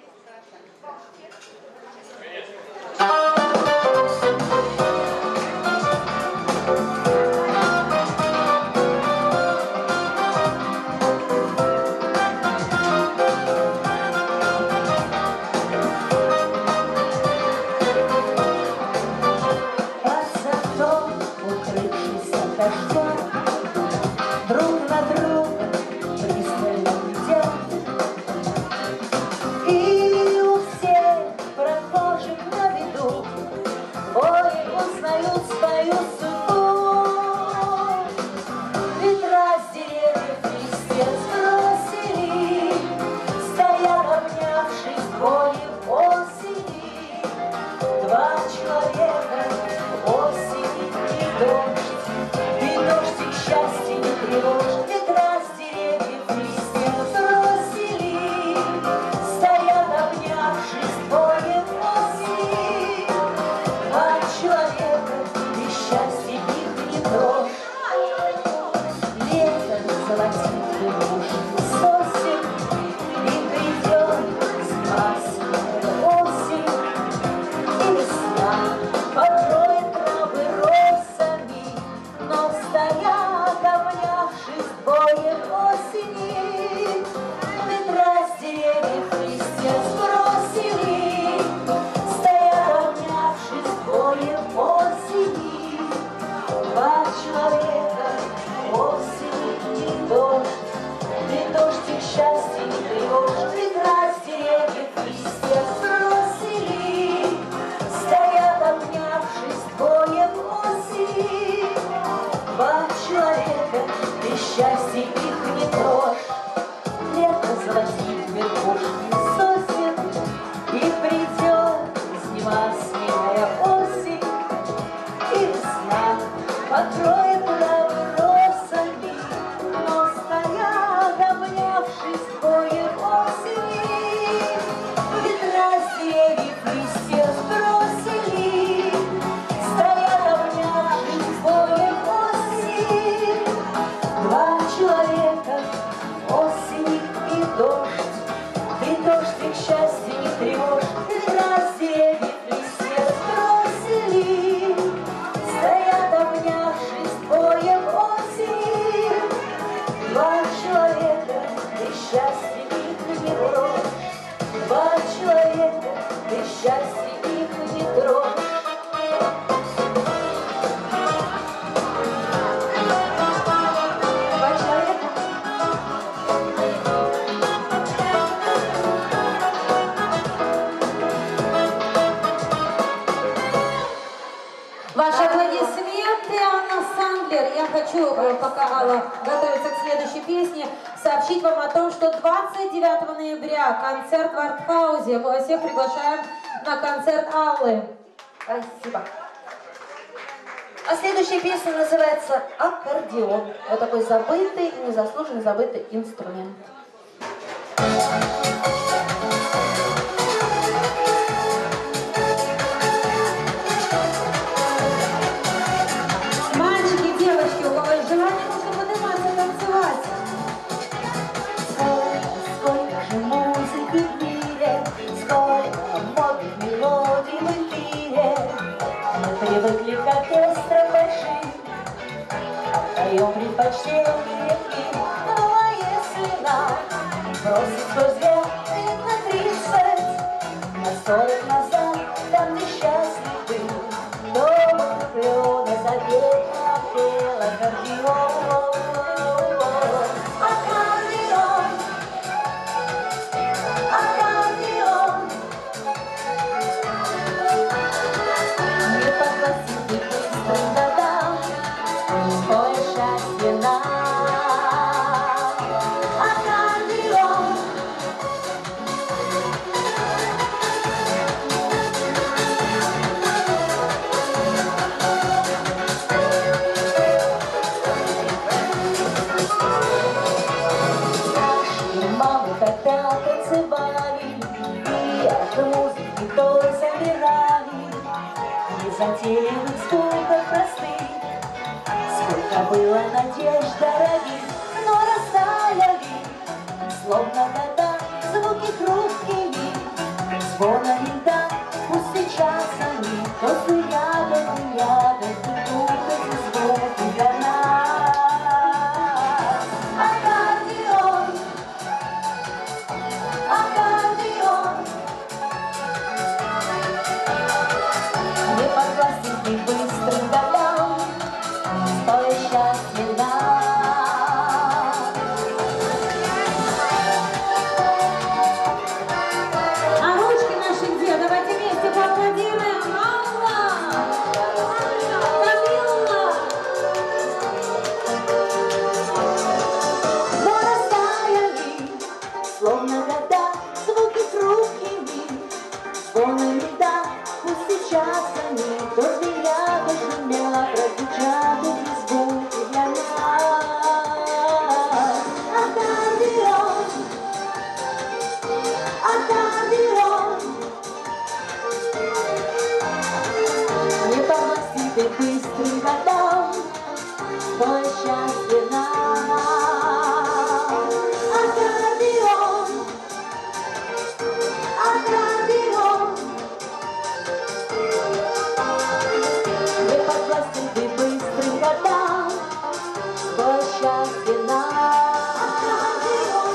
Speaker 7: Ваши аплодисменты, Анна Сандлер. Я хочу, пока Алла готовится к следующей песне, сообщить вам о том, что двадцать девятого ноября концерт в Артхаузе. Мы вас всех приглашаем на концерт Аллы. Спасибо. А следующая песня называется «Аккордеон». Вот такой забытый, незаслуженно забытый инструмент.
Speaker 1: Желание нужно подниматься, танцевать.
Speaker 11: Сколько же музыки в мире, сколько модных мелодий в эфире. Мы привыкли к оркестрам большим, отдаем предпочтение им. Ну а если нам бросить свой взгляд лет на тридцать, на сорок назад, там где счастлив был, дома влюблённо запел, пел аккордеон. Аккордеон, аккордеон. Не подхватил ты быстро додам, спой счастье нам. Аккордеон, незатеянных сколько простых. Сколько было надежд дорогих, но растаяли, словно года, звуки хрупкими, звона льда, пусть сейчас они, только рядом и рядом, идут эти звуки для нас. Аккордеон, аккордеон, не подвластен ты быстрым годам, стоя счастье нам.
Speaker 1: А ручки наши где? Давайте вместе поаплодируем. Алла! Камилла!
Speaker 11: Но растаяли, словно года, звуки хрупкими, звоны льда, пусть сейчас они, только рядом шумело, прозвучат эти звуки для нас. Аккордеон, аккордеон, не повластит и быстрым годам, твое счастье нам. Аккордеон, аккордеон, не подвластен ты быстрым годам, твое счастье нам. Аккордеон.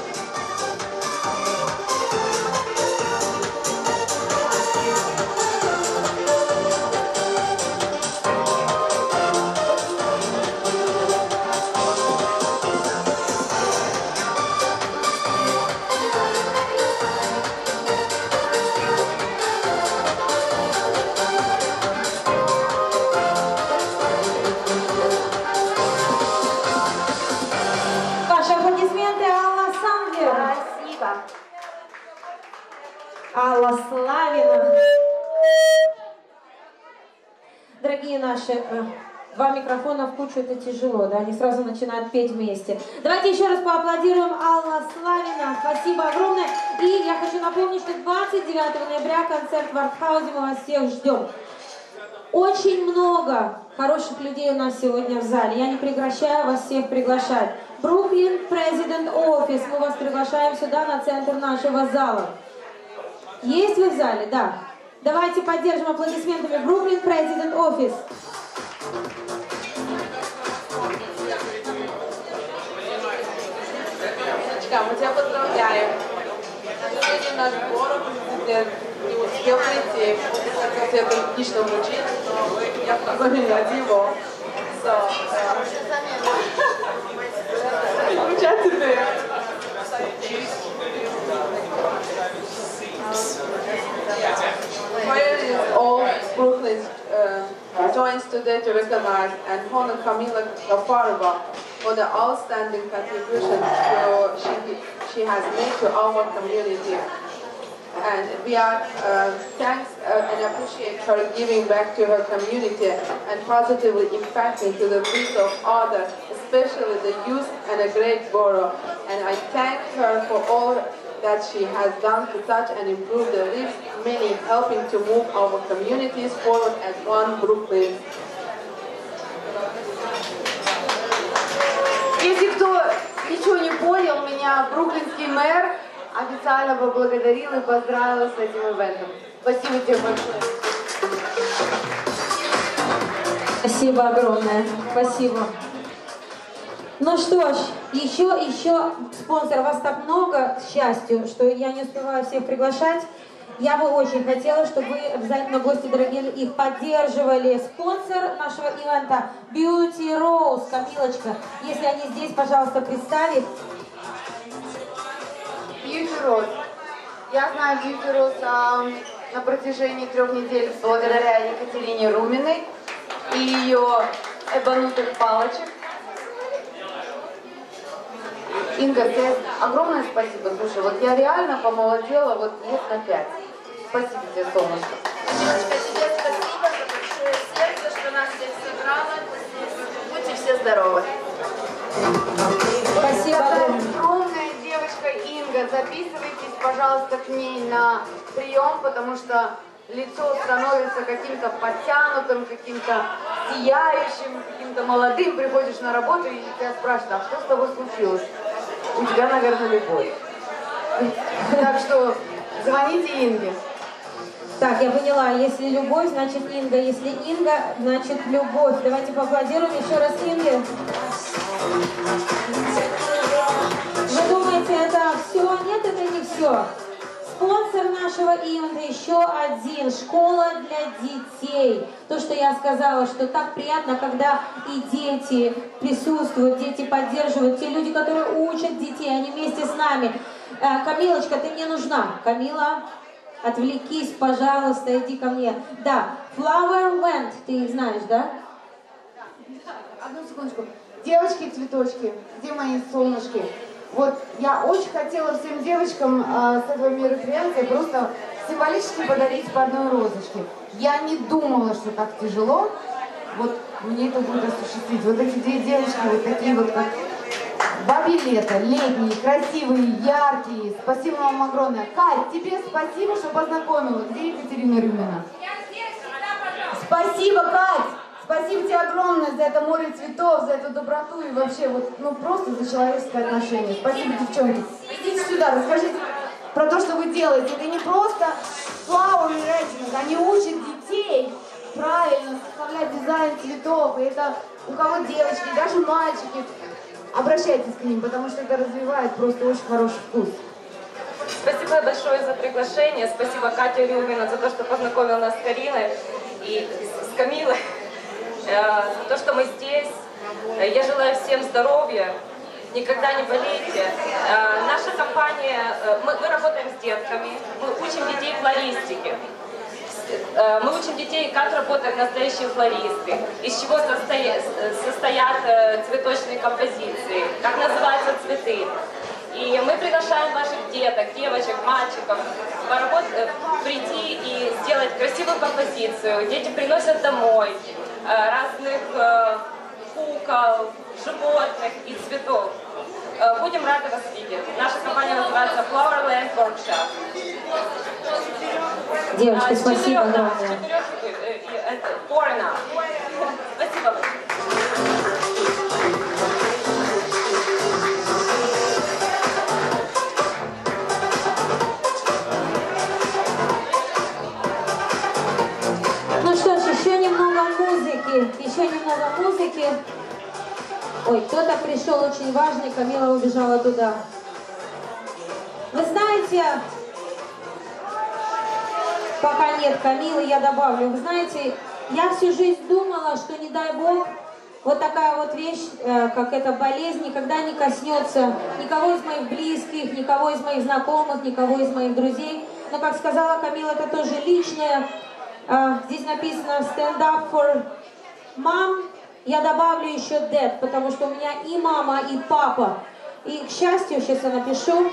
Speaker 1: Ваши аплодисменты, Алла Сандлер.
Speaker 3: Спасибо.
Speaker 1: Алла Славина. Дорогие наши, э, два микрофона в кучу, это тяжело, да, они сразу начинают петь вместе. Давайте еще раз поаплодируем Алла Славина. Спасибо огромное. И я хочу напомнить, что двадцать девятого ноября концерт в Артхаузе, мы вас всех ждем. Очень много хороших людей у нас сегодня в зале. Я не прекращаю вас всех приглашать. Бруклин Президент Офис. Мы вас приглашаем сюда, на центр нашего зала. Есть вы в зале? Да. Давайте поддержим аплодисментами Бруклин Президент Офис.
Speaker 13: Иночка, мы тебя поздравляем. Сегодня наш город, президент, не успел прийти, как это лично вручить, но я заменила его. So, замечательные. Finally, all Brooklyn uh, joins today to recognize and honor Kamila Gafarova for the outstanding contribution to she, she has made to our community. And we are uh, thanks uh, and appreciate her giving back to her community and positively impacting to the lives of others, especially the youth and a great borough. And I thank her for all that she has done to touch and improve the lives, many helping to move our communities forward as one Brooklyn.
Speaker 2: Если кто ничего не понял, меня бруклинский мэр официально поблагодарил и поздравил с этим ивентом. Спасибо тебе большое.
Speaker 1: Спасибо огромное. Спасибо. Ну что ж, еще, еще спонсор, вас так много, к счастью, что я не успеваю всех приглашать. Я бы очень хотела, чтобы вы обязательно, гости дорогие, их поддерживали. Спонсор нашего ивента Beauty Rose, Камилочка. Если они здесь, пожалуйста, представь их.
Speaker 2: Beauty Rose. Я знаю Beauty Rose а, на протяжении трех недель благодаря Екатерине Руминой и ее эбанутых палочек. Инга, тебе огромное спасибо. Слушай, вот я реально помолодела вот лет на пять. Спасибо тебе, солнышко.
Speaker 3: Девочка, тебе спасибо за большое сердце, что нас всех собрало. Будьте все здоровы.
Speaker 1: Спасибо огромное.
Speaker 2: Огромная девочка Инга. Записывайтесь, пожалуйста, к ней на прием, потому что лицо становится каким-то подтянутым, каким-то сияющим, каким-то молодым. Приходишь на работу и тебя спрашивают, а что с тобой случилось? У тебя, наверное, любовь. Так что звоните Инге.
Speaker 1: Так, я поняла, если любовь, значит Инга, если Инга, значит любовь. Давайте поаплодируем еще раз Инге. Вы думаете, это все? Нет, это не все. Спонсор нашего ивента еще один. Школа для детей. То, что я сказала, что так приятно, когда и дети присутствуют, дети поддерживают. Те люди, которые учат детей, они вместе с нами. Камилочка, ты мне нужна. Камила, отвлекись, пожалуйста, иди ко мне. Да, Flower Went, ты их знаешь, да?
Speaker 2: Одну секундочку. Девочки, цветочки, где мои солнышки? Вот я очень хотела всем девочкам э, с этого мероприятия просто символически подарить по одной розочке. Я не думала, что так тяжело. Вот мне это будет осуществить. Вот эти две девочки, вот такие вот, как бабье лето, летние, красивые, яркие. Спасибо вам огромное. Кать, тебе спасибо, что познакомила. Где Екатерина Рюмина? Спасибо, Кать! Спасибо тебе огромное за это море цветов, за эту доброту и вообще вот, ну просто за человеческое отношение. Спасибо, девчонки. Идите сюда, расскажите про то, что вы делаете. Это не просто flower arrangement, они учат детей правильно составлять дизайн цветов. И это у кого девочки, даже мальчики. Обращайтесь к ним, потому что это развивает просто очень хороший вкус.
Speaker 14: Спасибо большое за приглашение. Спасибо Кате Рюмина за то, что познакомила нас с Кариной и с Камилой. За то, что мы здесь. Я желаю всем здоровья, никогда не болейте. Наша компания, мы, мы работаем с детками, мы учим детей флористике. Мы учим детей, как работают настоящие флористы, из чего состоят, состоят цветочные композиции, как называются цветы. И мы приглашаем ваших деток, девочек, мальчиков поработать, прийти и сделать красивую композицию. Дети приносят домой разных кукол, животных и цветов. Будем рады вас видеть. Наша компания называется Flowerland Workshop.
Speaker 1: Девочки,
Speaker 14: а,
Speaker 1: спасибо огромное.
Speaker 14: Спасибо.
Speaker 1: Ну что ж, еще немного музыки, еще немного музыки. Ой, кто-то пришел очень важный, Камила убежала туда. Вы знаете, пока нет Камилы, я добавлю, вы знаете, я всю жизнь думала, что не дай бог, вот такая вот вещь, как эта болезнь, никогда не коснется никого из моих близких, никого из моих знакомых, никого из моих друзей. Но, как сказала Камила, это тоже личное. Здесь написано «Stand up for mom». Я добавлю еще «dad», потому что у меня и мама, и папа. И, к счастью, сейчас я напишу.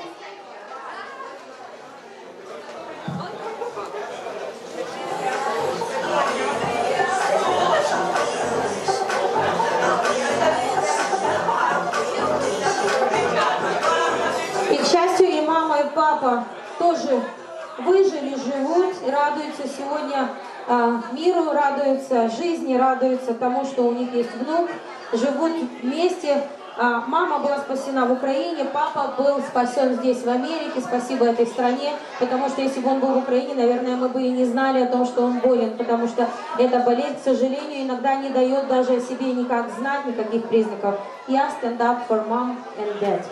Speaker 1: И, к счастью, и мама, и папа тоже выжили, живут и радуются сегодня а, миру, радуются жизни, радуются тому, что у них есть внук, живут вместе. А, мама была спасена в Украине, папа был спасен здесь, в Америке, спасибо этой стране, потому что если бы он был в Украине, наверное, мы бы и не знали о том, что он болен, потому что эта болезнь, к сожалению, иногда не дает даже о себе никак знать, никаких признаков. Я stand up for mom and dad.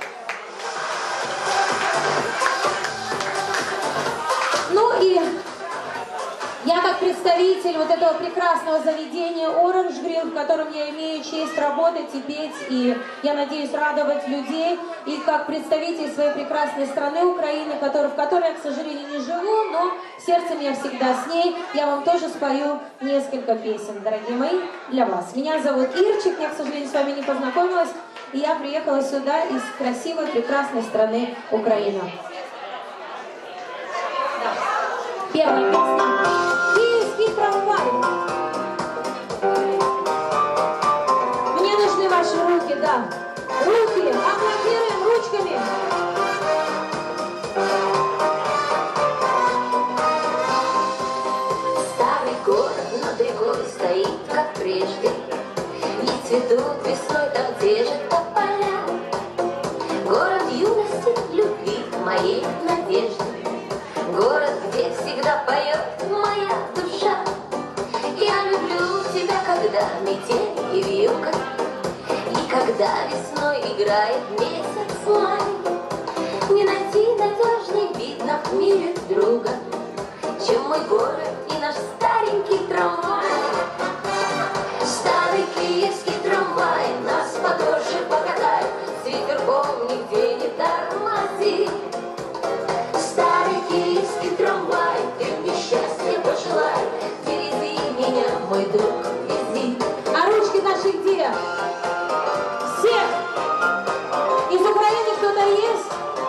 Speaker 1: Ну и я как представитель вот этого прекрасного заведения Orange Grill, в котором я имею честь работать и петь, и я надеюсь радовать людей, и как представитель своей прекрасной страны Украины, который, в которой я, к сожалению, не живу, но сердцем я всегда с ней, я вам тоже спою несколько песен, дорогие мои, для вас. Меня зовут Ирчик, я, к сожалению, с вами не познакомилась, и я приехала сюда из красивой, прекрасной страны Украина. Первая песня. Киевский трамвай. Мне нужны ваши руки, да. Руки. Аплодируем ручками.
Speaker 15: прежде. Не цветут весной там, где же тополя. Город юности, любви, моей надежды. Город, где всегда поет моя душа. Я люблю тебя, когда метель и вьюга, и когда весной играет месяц май. Не найти надежней, видно, в мире друга, чем мой город и наш старенький трамвай. Старый киевский трамвай нас подольше покатает, с ветерком нигде не тормози. Старый киевский трамвай, ты мне счастья пожелай, ты вези меня, мой друг, вези.
Speaker 1: А ручки наши где? Все! Из Украины кто-то есть?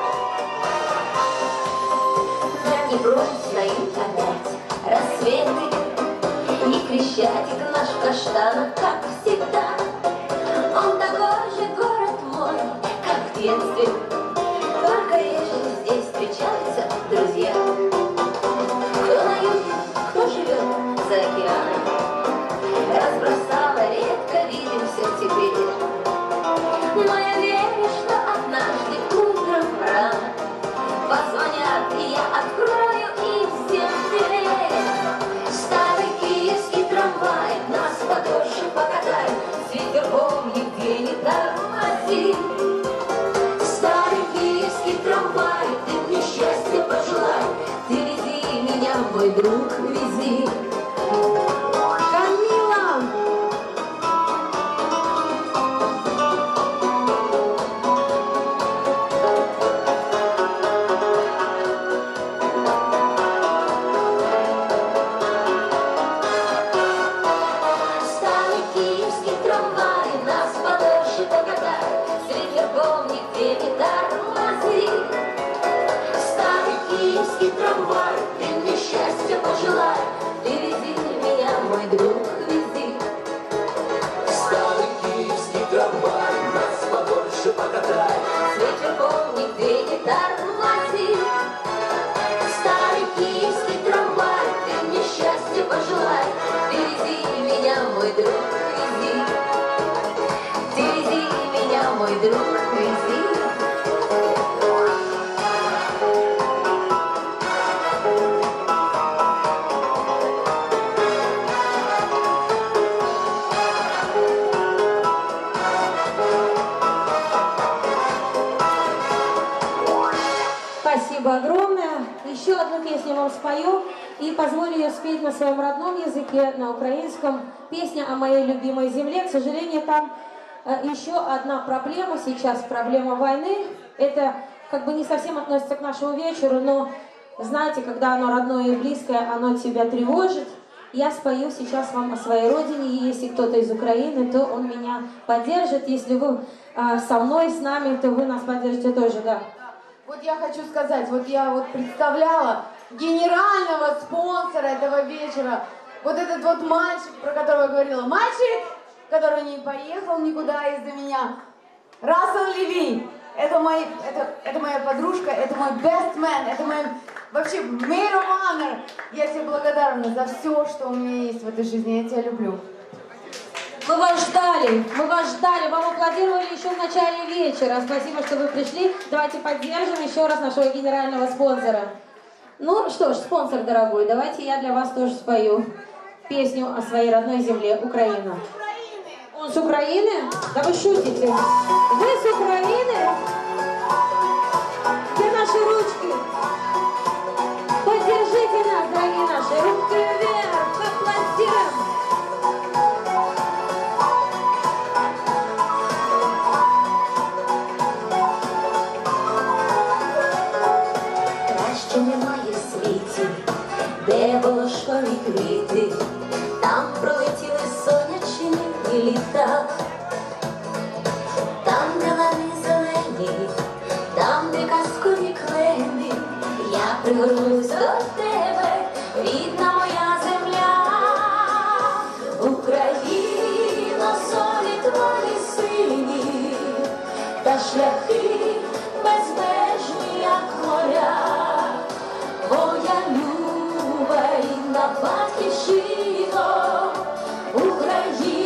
Speaker 15: На Днепре стоит опять рассветы, и Крещатик наш в каштанах, как всегда. Он такой же город мой, как в детстве, только реже здесь встречаются друзья. Кто на юге, кто живет за океаном, разбросала, редко видимся теперь. Но я верю, что однажды утром рано позвонят, и я открою им всем дверь. Старый киевский трамвай нас подольше покатает, с ветерком нигде не тормози. Старый киевский трамвай, ты мне счастья пожелай, ты вези меня, мой друг, вези.
Speaker 1: Камила!
Speaker 15: Старый киевский трамвай нас подольше покатает, с ветерком нигде не тормози. Старый киевский трамвай, ты мне счастья пожелай, ты вези меня, мой друг, вези.
Speaker 8: Старый киевский трамвай нас подольше покатает,
Speaker 15: С ветерком нигде не тормози. Старый киевский трамвай, ты мне счастья пожелай, ты вези меня, мой друг, вези. Ты вези меня, мой друг, вези.
Speaker 1: Спасибо огромное. Еще одну песню вам спою и позволю ее спеть на своем родном языке, на украинском. Песня о моей любимой земле. К сожалению, там э, еще одна проблема сейчас, проблема войны. Это как бы не совсем относится к нашему вечеру, но знаете, когда оно родное и близкое, оно тебя тревожит. Я спою сейчас вам о своей родине, и если кто-то из Украины, то он меня поддержит. Если вы э, со мной, с нами, то вы нас поддержите тоже, да.
Speaker 2: Вот я хочу сказать, вот я вот представляла генерального спонсора этого вечера, вот этот вот мальчик, про которого я говорила, мальчик, который не поехал никуда из-за меня, Рассел Леви, это, мой, это, это моя подружка, это мой best man, это мой вообще maid of honor. Я тебе благодарна за все, что у меня есть в этой жизни, я тебя люблю.
Speaker 1: Мы вас ждали, мы вас ждали, вам аплодировали еще в начале вечера. Спасибо, что вы пришли. Давайте поддержим еще раз нашего генерального спонсора. Ну что ж, спонсор дорогой, давайте я для вас тоже спою песню о своей родной земле, Украина. Он с Украины? Да вы шутите. Вы с Украины? Где наши ручки? Поддержите нас, дорогие наши. Руки вверх, аплодируем.
Speaker 15: Краще немає в світі, де волошкові квіти, там пролетіли сонячні літа, там, де лани зелені, там, де казкові клени, я пригорнусь до тебе, рідна моя земля. Україно, зорі твої сині, та шляхи безмежні, як моря. Моя люба і на батьківщино, Україна.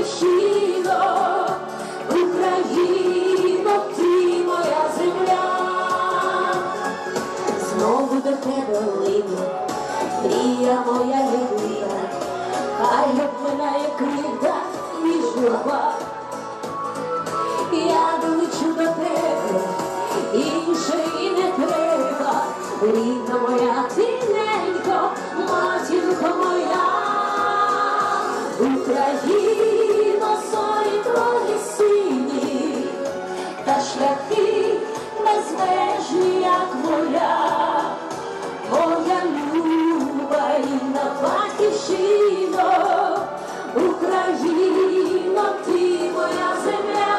Speaker 11: батьківщино, Україно, ти моя земля. Знову до тебе лину, мрія моя єдина, хай обминає кривда і журба. Я долечу до тебе, іншої не треба, рідна моя, тиненько, матінко моя. Україно, зорі твої сині, та шляхи безмежні, як моря. Моя люба рідна батьківщино, Україно, ти моя земля.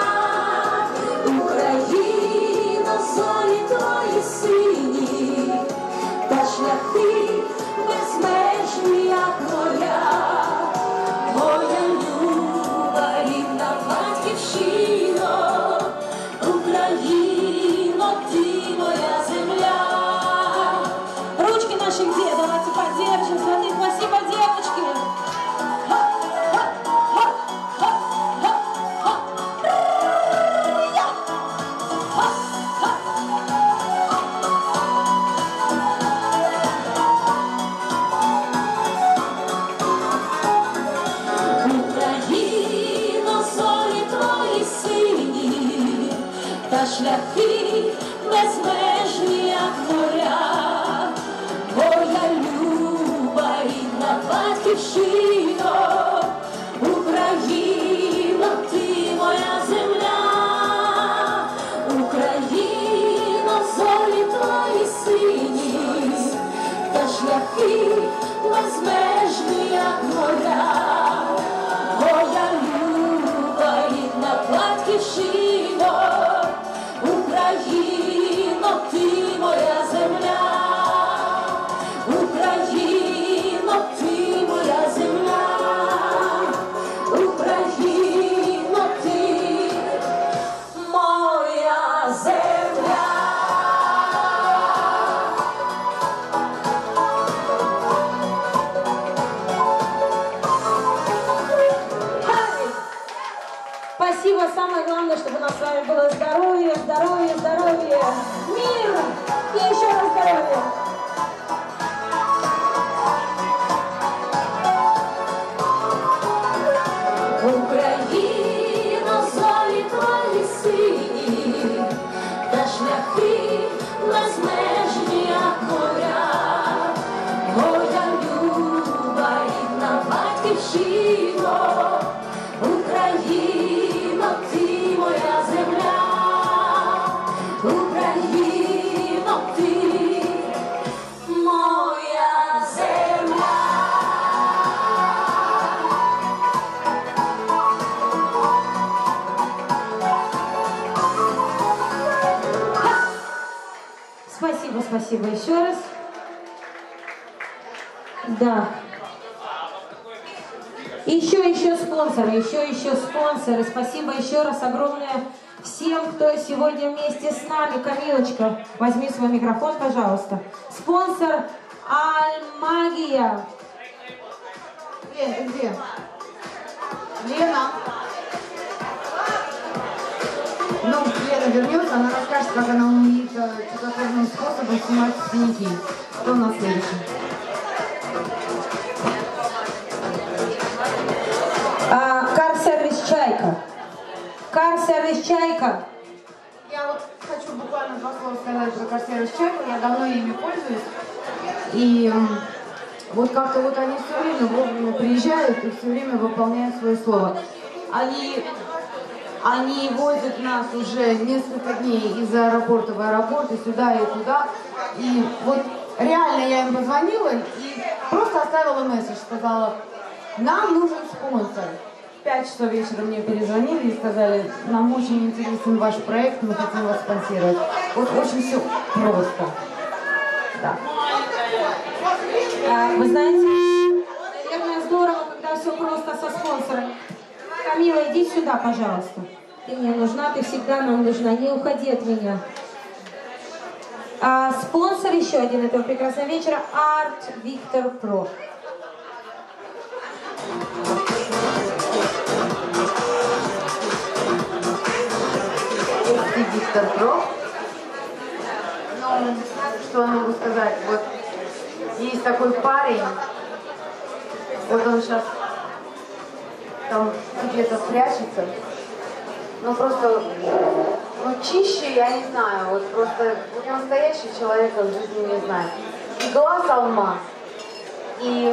Speaker 11: Україно, зорі твої сині, та шляхи безмежні, як моря. Моя люба рідна батьківщино, Україно, ти моя земля. Ручки наши где? Давайте поддержим. Смотри, спасибо, девочки. Україно, зорі твої сині, та шляхи безмежні, як моря. Моя люба рідна батьківщино, Україно, ти моя земля. Україно, зорі твої сині, та шляхи безмежні, як моря. Моя люба рідна батьківщино, Україно, ти моя земля. Україно, ти моя земля. Україно, ти моя земля. Спасибо. Самое главное, чтобы у нас с вами было здоровье, здоровье, здоровье, мир и еще раз здоровье. Україно, зорі твої сині, та шляхи безмежні, як моря. Моя люба рідна батьківщино, Україно, ти моя земля. Україно, ти моя земля. Спасибо, спасибо еще раз. Да. Еще, еще спонсоры, еще, еще спонсоры. Спасибо еще раз огромное всем, кто сегодня вместе с нами. Камилочка, возьми свой микрофон, пожалуйста. Спонсор Альмагия.
Speaker 2: Лен, ты где? Лена. Ну, Лена вернется, она расскажет, как она умеет чудотворным способом снимать синяки. Кто у нас следующий?
Speaker 1: А, кар-сервис «Чайка». Кар-сервис «Чайка».
Speaker 2: Я вот хочу буквально два слова сказать про кар-сервис «Чайка». Я давно ими пользуюсь. И вот как-то вот они все время вовремя приезжают и все время выполняют свое слово. Они, они возят нас уже несколько дней из аэропорта в аэропорт, и сюда, и туда. И вот реально я им позвонила и просто оставила месседж, сказала: нам нужен спонсор. В пять часов вечера мне перезвонили и сказали: нам очень интересен ваш проект, мы хотим вас спонсировать. Вот очень все просто. Да.
Speaker 1: А, вы знаете, наверное, здорово, когда все просто со спонсором. Камила, иди сюда, пожалуйста. Ты мне нужна, ты всегда нам нужна. Не уходи от меня. А, спонсор еще один этого прекрасного вечера — Art Victor Pro.
Speaker 2: Виктор Крох. Ну, что я могу сказать? Вот есть такой парень, вот он сейчас там где-то прячется, ну просто, ну чище, я не знаю, вот просто вот настоящий человек в жизни не знаю. И глаз алмаз, и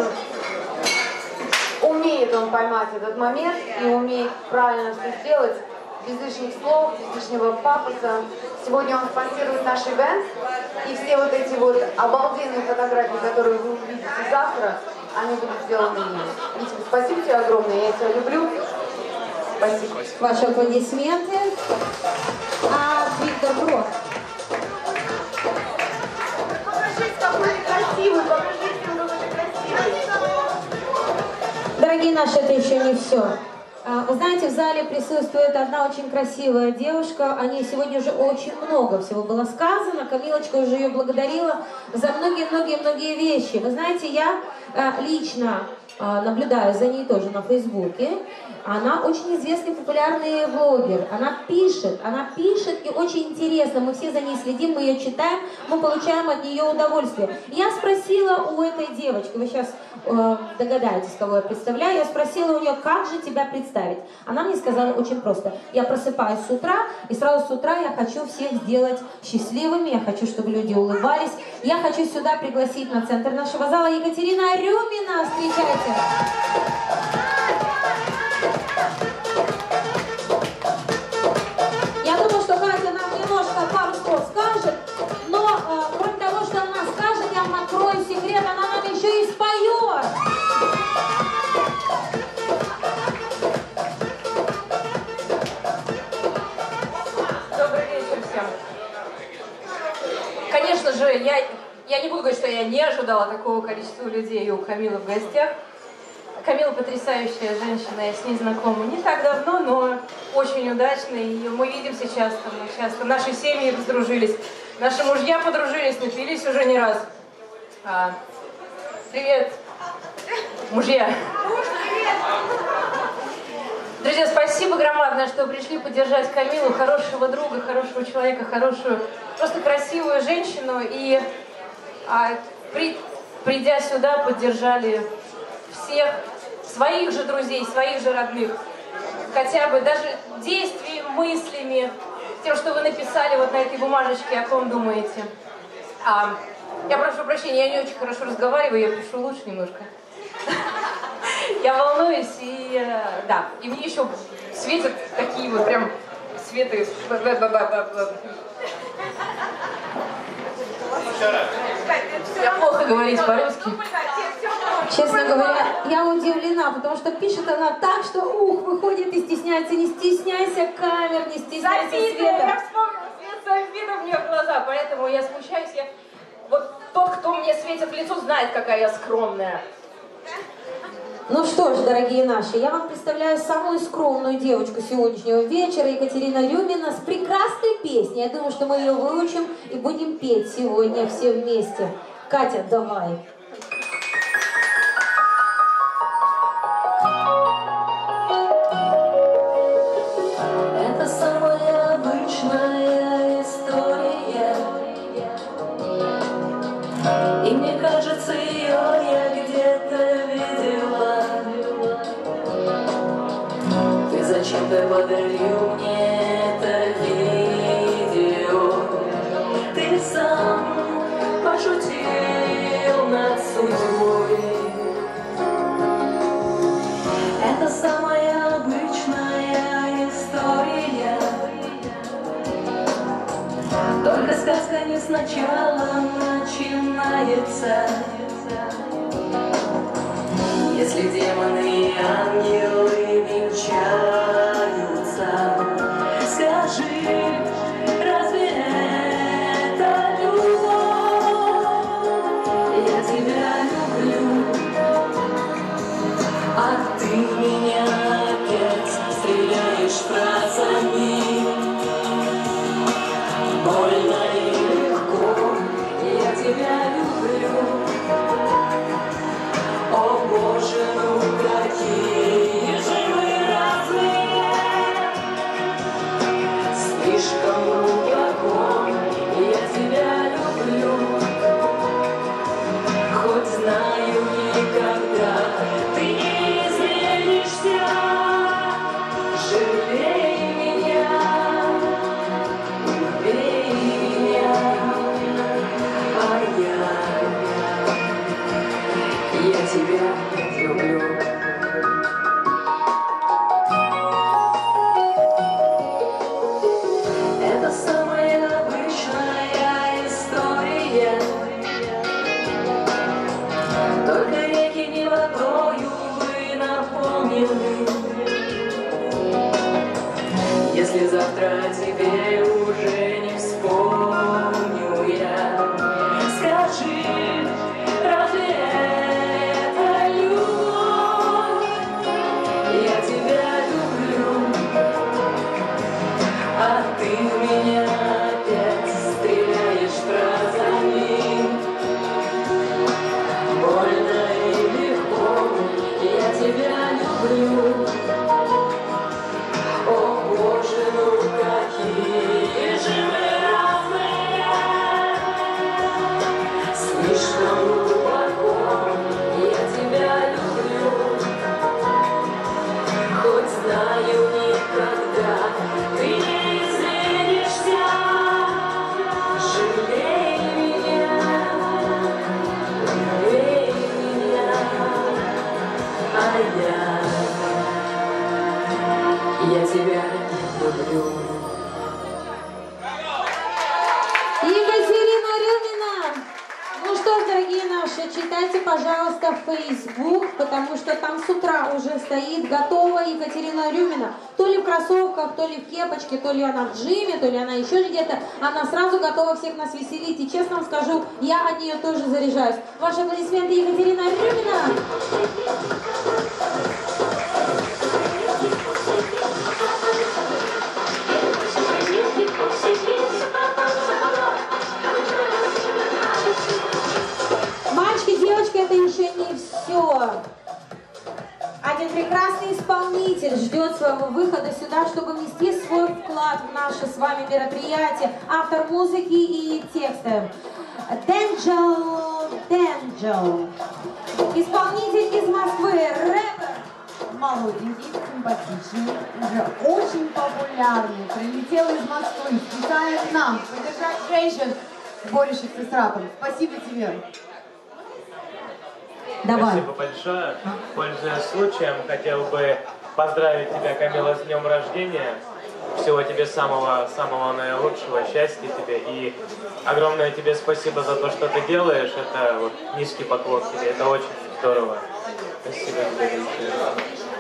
Speaker 2: умеет он поймать этот момент, и умеет правильно все сделать, без лишних слов, без лишнего пафоса. Сегодня он спонсирует наш ивент, и все вот эти вот обалденные фотографии, которые вы увидите завтра, они будут сделаны им. Витя, спасибо тебе огромное, я тебя люблю. Спасибо.
Speaker 1: Ваши аплодисменты. А Виктор Крох.
Speaker 2: Покажите, какой ты красивый, покажите, какой ты красивый.
Speaker 1: Дорогие наши, это еще не все. Вы знаете, в зале присутствует одна очень красивая девушка. О ней сегодня уже очень много всего было сказано. Камилочка уже ее благодарила за многие-многие-многие вещи. Вы знаете, я лично наблюдаю за ней тоже на Фейсбуке. Она очень известный популярный блогер. Она пишет, она пишет и очень интересно. Мы все за ней следим, мы ее читаем, мы получаем от нее удовольствие. Я спросила у этой девочки, вы сейчас э, догадаетесь, кого я представляю, я спросила у нее, как же тебя представить. Она мне сказала очень просто. Я просыпаюсь с утра, и сразу с утра я хочу всех сделать счастливыми, я хочу, чтобы люди улыбались. Я хочу сюда пригласить на центр нашего зала Екатерина Рюмина. Встречайте! Я думаю, что Катя нам немножко пару слов скажет, но э, кроме того, что она скажет, я вам открою секрет, она нам еще и споет.
Speaker 4: Добрый вечер всем. Конечно же, я, я не буду говорить, что я не ожидала такого количества людей у Камилы в гостях. Камила потрясающая женщина, я с ней знакома не так давно, но очень удачно. И мы видимся часто, мы часто. Наши семьи сдружились, наши мужья подружились, напились уже не раз. А, привет, мужья. Друзья, спасибо громадное, что пришли поддержать Камилу, хорошего друга, хорошего человека, хорошую, просто красивую женщину. И а, при, придя сюда, поддержали всех своих же друзей, своих же родных, хотя бы даже действиями, мыслями, тем, что вы написали вот на этой бумажечке, о ком думаете. А, я прошу прощения, я не очень хорошо разговариваю, я пишу лучше немножко. Я волнуюсь, и да, и мне еще светят такие вот прям светы. Я плохо говорить по-русски.
Speaker 1: Честно говоря, я удивлена, потому что пишет она так, что ух, выходит и стесняется. Не стесняйся камер, не стесняйся света.
Speaker 4: Я вспомнила свет Софида мне в глаза, поэтому я смущаюсь. Я... Вот тот, кто мне светит в лицо, знает, какая я скромная.
Speaker 1: Ну что ж, дорогие наши, я вам представляю самую скромную девочку сегодняшнего вечера, Екатерина Рюмина, с прекрасной песней. Я думаю, что мы ее выучим и будем петь сегодня все вместе. Катя, давай.
Speaker 11: Это самая обычная история, и мне кажется, ее я где-то видела. Ты зачем-то подарил мне это видео. Ты сам пошутил над судьбой. Это самая обычная история, только сказка не сначала начинается. Если демоны и ангелы венчаются, скажи, разве это любовь? Я тебя люблю, а ты меня опять стреляешь фразами. Больно и легко, я тебя люблю. О Боже, ну какие же мы разные, слишком много.
Speaker 1: Екатерина Рюмина. Ну что ж, дорогие наши, читайте, пожалуйста, Facebook, потому что там с утра уже стоит готовая Екатерина Рюмина. То ли в кроссовках, то ли в кепочке, то ли она в джиме, то ли она еще где-то. Она сразу готова всех нас веселить. И честно вам скажу, я от нее тоже заряжаюсь. Ваши аплодисменты, Екатерина Рюмина. Мальчики, девочки, это еще не все. Один прекрасный исполнитель ждет своего выхода сюда, чтобы внести свой вклад в наше с вами мероприятие. Автор музыки и текста. Денджел, Денджел. Исполнитель из Москвы, рэпер.
Speaker 16: Молоденький, симпатичный, уже очень популярный. Прилетел из Москвы специально к нам поддержать женщин, борющихся с раком. Спасибо тебе.
Speaker 1: Давай.
Speaker 17: Спасибо большое. Пользуясь случаем, хотел бы поздравить тебя, Камила, с днем рождения. Всего тебе самого, самого наилучшего, счастья тебе. И огромное тебе спасибо за то, что ты делаешь. Это вот низкий поклон тебе. Это очень здорово. Спасибо тебе большое.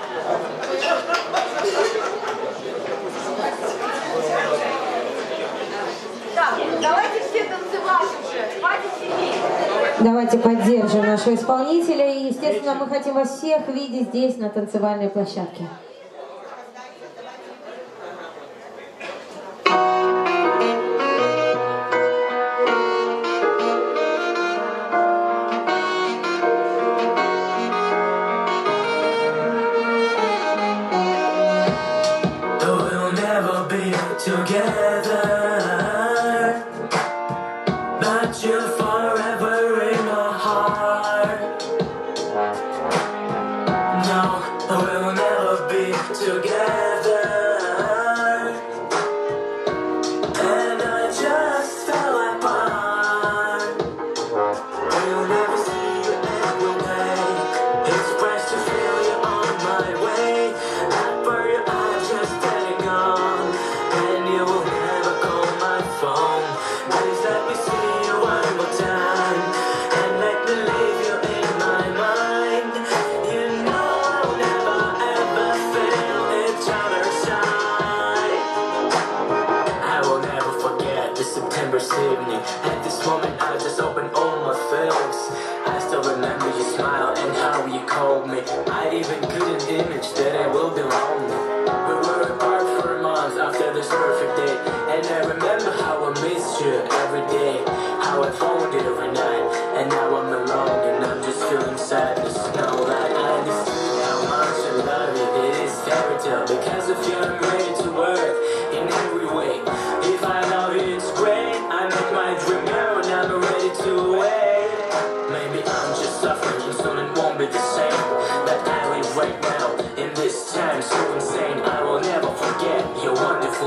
Speaker 9: Так, давайте все танцевать уже. Хватит сидеть.
Speaker 1: Давайте поддержим нашего исполнителя. И, естественно, мы хотим вас всех видеть здесь, на танцевальной площадке.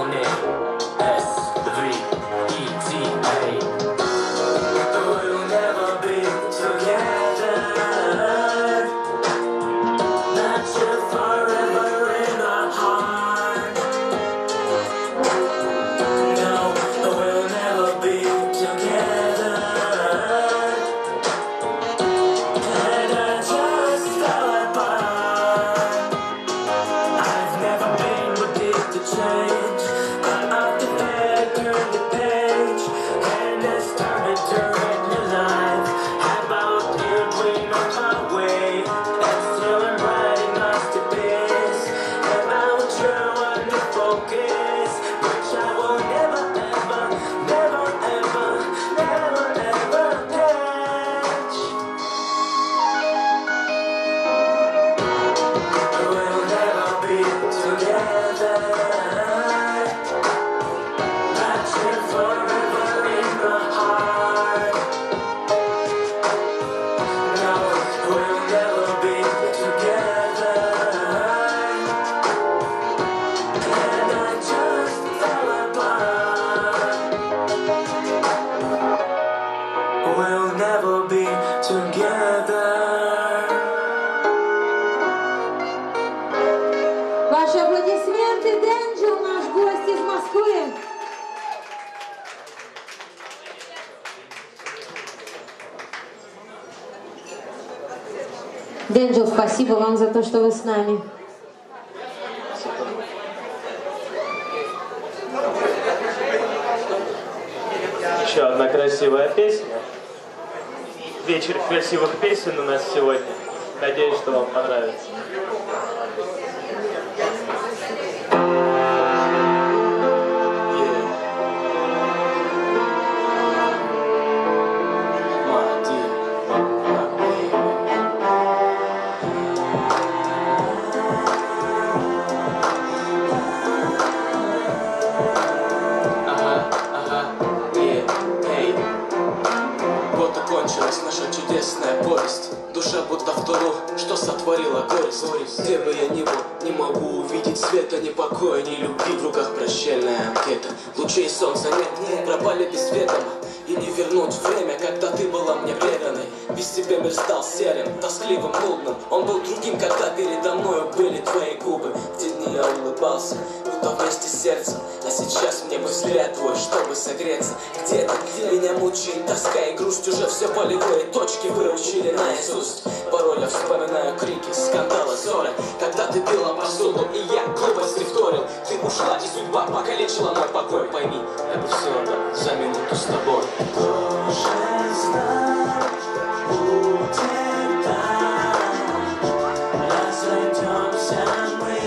Speaker 11: We'll never
Speaker 1: Денджел, спасибо вам за то, что вы с нами.
Speaker 17: Еще одна красивая песня. Вечер красивых песен у нас сегодня. Надеюсь, что вам понравится.
Speaker 18: Наша чудесная повесть. Душа будто в туру, что сотворила горесть. Где бы я ни был, не могу увидеть света, ни покоя, ни любви. В руках прощальная анкета. Лучей солнца нет, пропали бесследом. И не вернуть время, когда ты была мне преданной. Без тебя мир стал серым, тоскливым, нудным. Он был другим, когда передо мною были твои губы. В те дни я улыбался, будто вместе с сердцем. А сейчас мне бы взгляд твой, чтобы согреться. Где ты? Меня мучает тоска и грусть. Уже все болевые точки выучили наизусть. Порой я вспоминаю крики, скандалы, ссоры. Когда ты пила посуду, и я глупости вторил. Ты ушла, и судьба покалечила мой покой. Пойми, я бы все отдал за минуту с тобой. Тоже знал, будет так, разойдемся мы.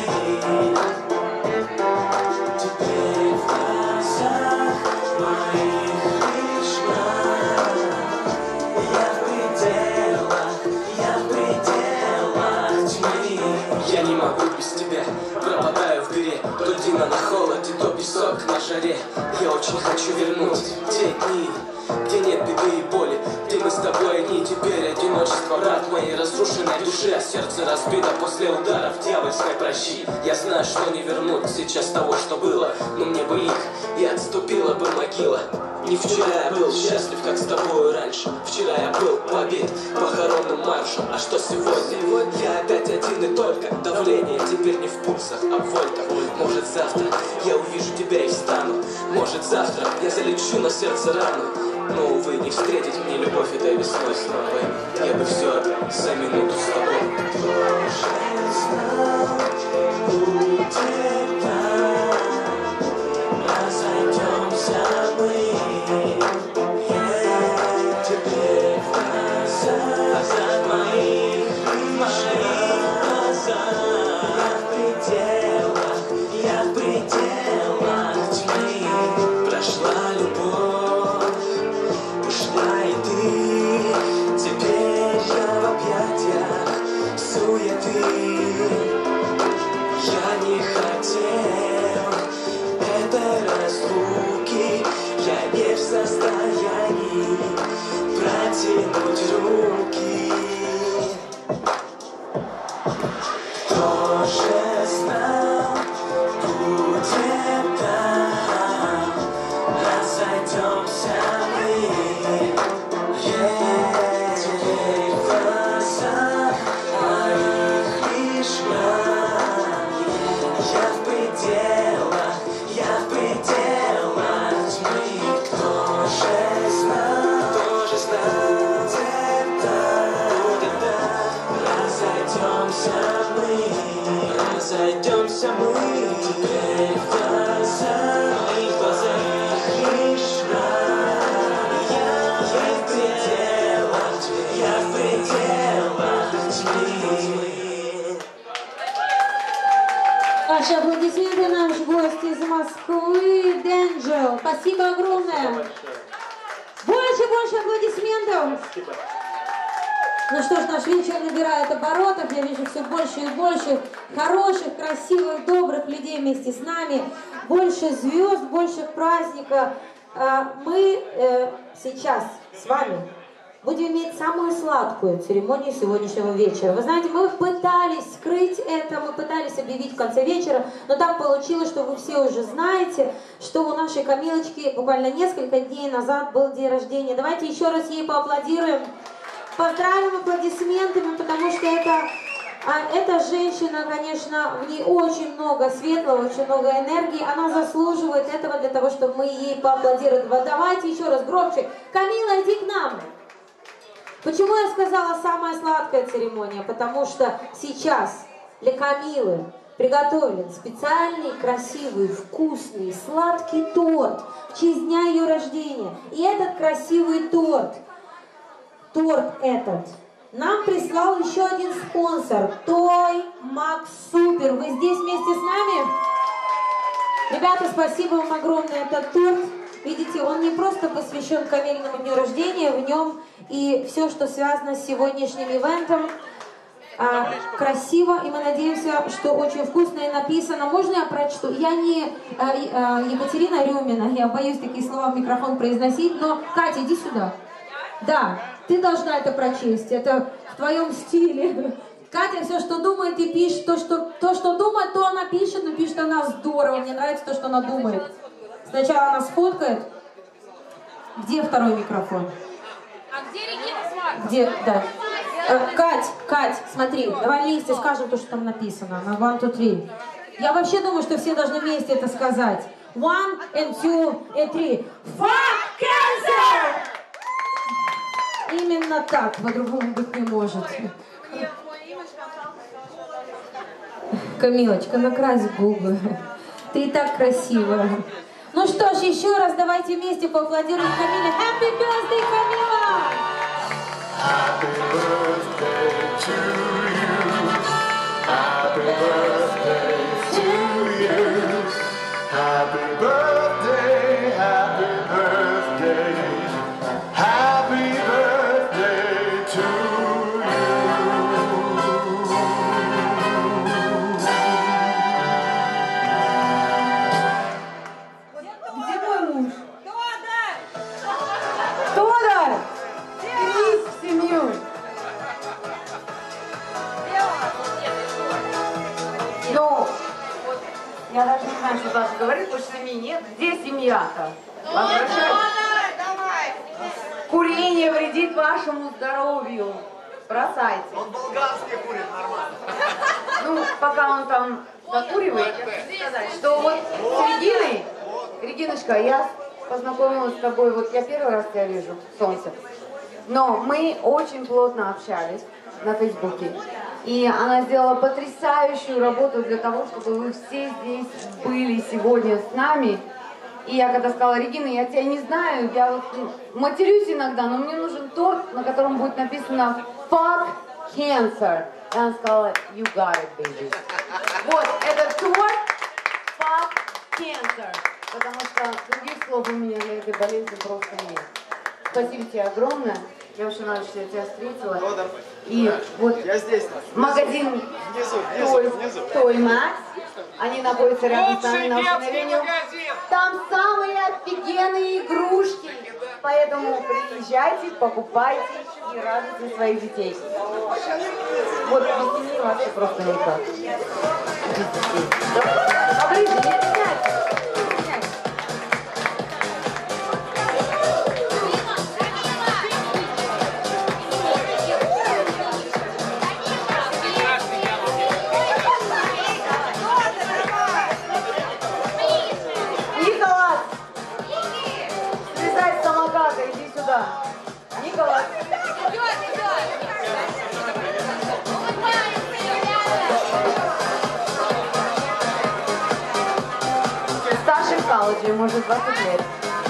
Speaker 18: Теперь в глазах моих лишь я в пределах, я в пределах тьмы. Я не могу без тебя, пропадаю в дыре. То льдина на холоде, то песок на жаре. Я очень хочу вернуть те дни, где нет беды и боли, где мы с тобой одни. Теперь одиночество, брат моей разрушенной душе. А сердце разбито после ударов дьявольской прощи. Я знаю, что не вернуть сейчас того, что было, но мне бы их, и отступила бы могила. Не вчера я был счастлив, как с тобой раньше. Вчера я был побед похоронным маршем. А что сегодня? Я опять один и только. Давление теперь не в пульсах, а в вольтах. Может завтра я увижу тебя и встану. Может завтра я залечу на сердце рану. Но, увы, не встретить мне любовь этой весной снова. Я бы все отдал за минуту с тобой. Тоже знал, будет так, разойдемся мы. Теперь в глазах моих, моих глазах я в пределах, я в пределах тьмы. Прошла любовь, ушла и ты. Теперь я в объятиях суеты. Я не хотел этой разлуки. Я не в состоянии протянуть руки. Тоже знал, будет так, разойдемся мы. Теперь в глазах моих лишь я в пределах, я в пределах тьмы. Кто же знал, кто же знал, будет так, разойдемся мы, разойдемся мы. Теперь в глазах, в моих глазах лишь я в пределах, я в пределах тьмы.
Speaker 1: Ваши аплодисменты, наш гость из Москвы, Денджел. Спасибо огромное. Больше, больше аплодисментов.
Speaker 17: Спасибо.
Speaker 1: Ну что ж, наш вечер набирает оборотов. Я вижу все больше и больше хороших, красивых, добрых людей вместе с нами. Больше звезд, больше праздника. А, Мы э, сейчас с вами будем иметь самую сладкую церемонию сегодняшнего вечера. Вы знаете, мы пытались скрыть это, мы пытались объявить в конце вечера, но так получилось, что вы все уже знаете, что у нашей Камилочки буквально несколько дней назад был день рождения. Давайте еще раз ей поаплодируем. Поздравим аплодисментами, потому что это, а, эта женщина, конечно, в ней очень много светлого, очень много энергии. Она заслуживает этого для того, чтобы мы ей поаплодировали. Давайте еще раз громче. Камила, иди к нам. Почему я сказала самая сладкая церемония? Потому что сейчас для Камилы приготовлен специальный, красивый, вкусный, сладкий торт в честь дня ее рождения. И этот красивый торт, торт этот, нам прислал еще один спонсор, Той Макс Супер. Вы здесь вместе с нами? Ребята, спасибо вам огромное, этот торт. Видите, он не просто посвящен Камилиному дню рождения, в нем и все, что связано с сегодняшним ивентом. А, красиво, и мы надеемся, что очень вкусно и написано. Можно я прочту? Я не а, а, Екатерина Рюмина, я боюсь такие слова в микрофон произносить, но, Катя, иди сюда. Да, ты должна это прочесть, это в твоем стиле. Катя все, что думает, и пишет, то что, то, что думает, то она пишет, но пишет она здорово, мне нравится то, что она думает. Сначала она сфоткает. Где второй микрофон?
Speaker 11: А где Регина Смарт?
Speaker 1: Где? Да. Э, Кать, Кать, смотри, давай вместе скажем то, что там написано. На one, two, three. Я вообще думаю, что все должны вместе это сказать. One, and two, and three. Fuck cancer! Именно так, по-другому быть не может. Камилочка, накрась губы. Ты и так красивая. Ну что ж, еще раз давайте вместе поаплодируем Камиле. Happy birthday, Камила!
Speaker 11: Happy birthday to you. Happy birthday to you. Happy birthday, happy birthday. Happy birthday to
Speaker 16: Где мой муж? Тодор! Вернись в семью!
Speaker 2: Ну, я даже не знаю, что Даша говорит, потому что семьи нет. Где семья-то? Возвращайтесь. Курение вредит вашему здоровью. Бросайте.
Speaker 8: Он болгарский курит нормально.
Speaker 2: Ну, пока он там докуривает, я хочу сказать, что вот с Региной, Региночка, я познакомилась с тобой, вот я первый раз тебя вижу, солнце. Но мы очень плотно общались на Фейсбуке. И она сделала потрясающую работу для того, чтобы вы все здесь были сегодня с нами. И я когда сказала: Регина, я тебя не знаю, я вот матерюсь иногда, но мне нужен торт, на котором будет написано Fuck Cancer. И она сказала: You got it, baby. Вот, это торт Fuck Cancer. Потому что других слов у меня на этой болезни просто нет. Спасибо тебе огромное. Я очень рада, что я тебя встретила. И вот
Speaker 8: я здесь.
Speaker 2: магазин
Speaker 8: внизу,
Speaker 2: Той,
Speaker 8: внизу, внизу.
Speaker 2: Той Макс. Они находятся рядом с нами на
Speaker 8: Лучший
Speaker 2: установлению.
Speaker 8: магазин.
Speaker 2: Там самые офигенные игрушки. Поэтому приезжайте, покупайте и радуйте своих детей. Вот без семьи вообще просто никак. Поближе, не стесняйтесь. Николас! Слезай с самоката, иди сюда. Николас! Старший в колледже, может, двадцать лет.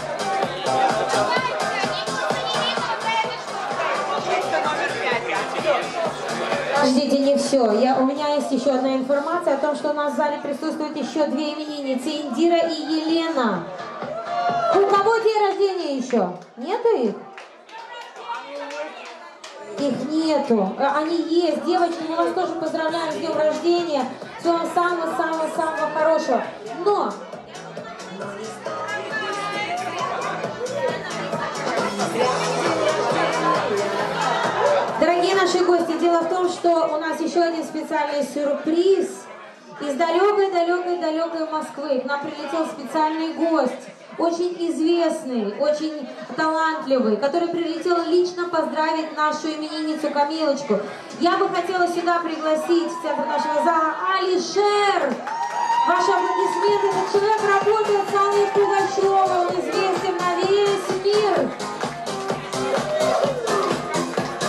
Speaker 1: Ждите, не все. Я, у меня есть еще одна информация о том, что у нас в зале присутствуют еще две именинницы, Индира и Елена. У кого день рождения еще? Нету их? Их нету. А, Они есть. Девочки, мы вас тоже поздравляем с днем рождения. Всего вам самого-самого-самого хорошего. Но... Дорогие наши гости, дело в том, что у нас еще один специальный сюрприз. Из далекой-далекой-далекой Москвы к нам прилетел специальный гость, очень известный, очень талантливый, который прилетел лично поздравить нашу именинницу Камилочку. Я бы хотела сюда пригласить в центр нашего зала Алишер. Ваши аплодисменты. Этот человек работает с Аллой Пугачевой, он известен на весь мир.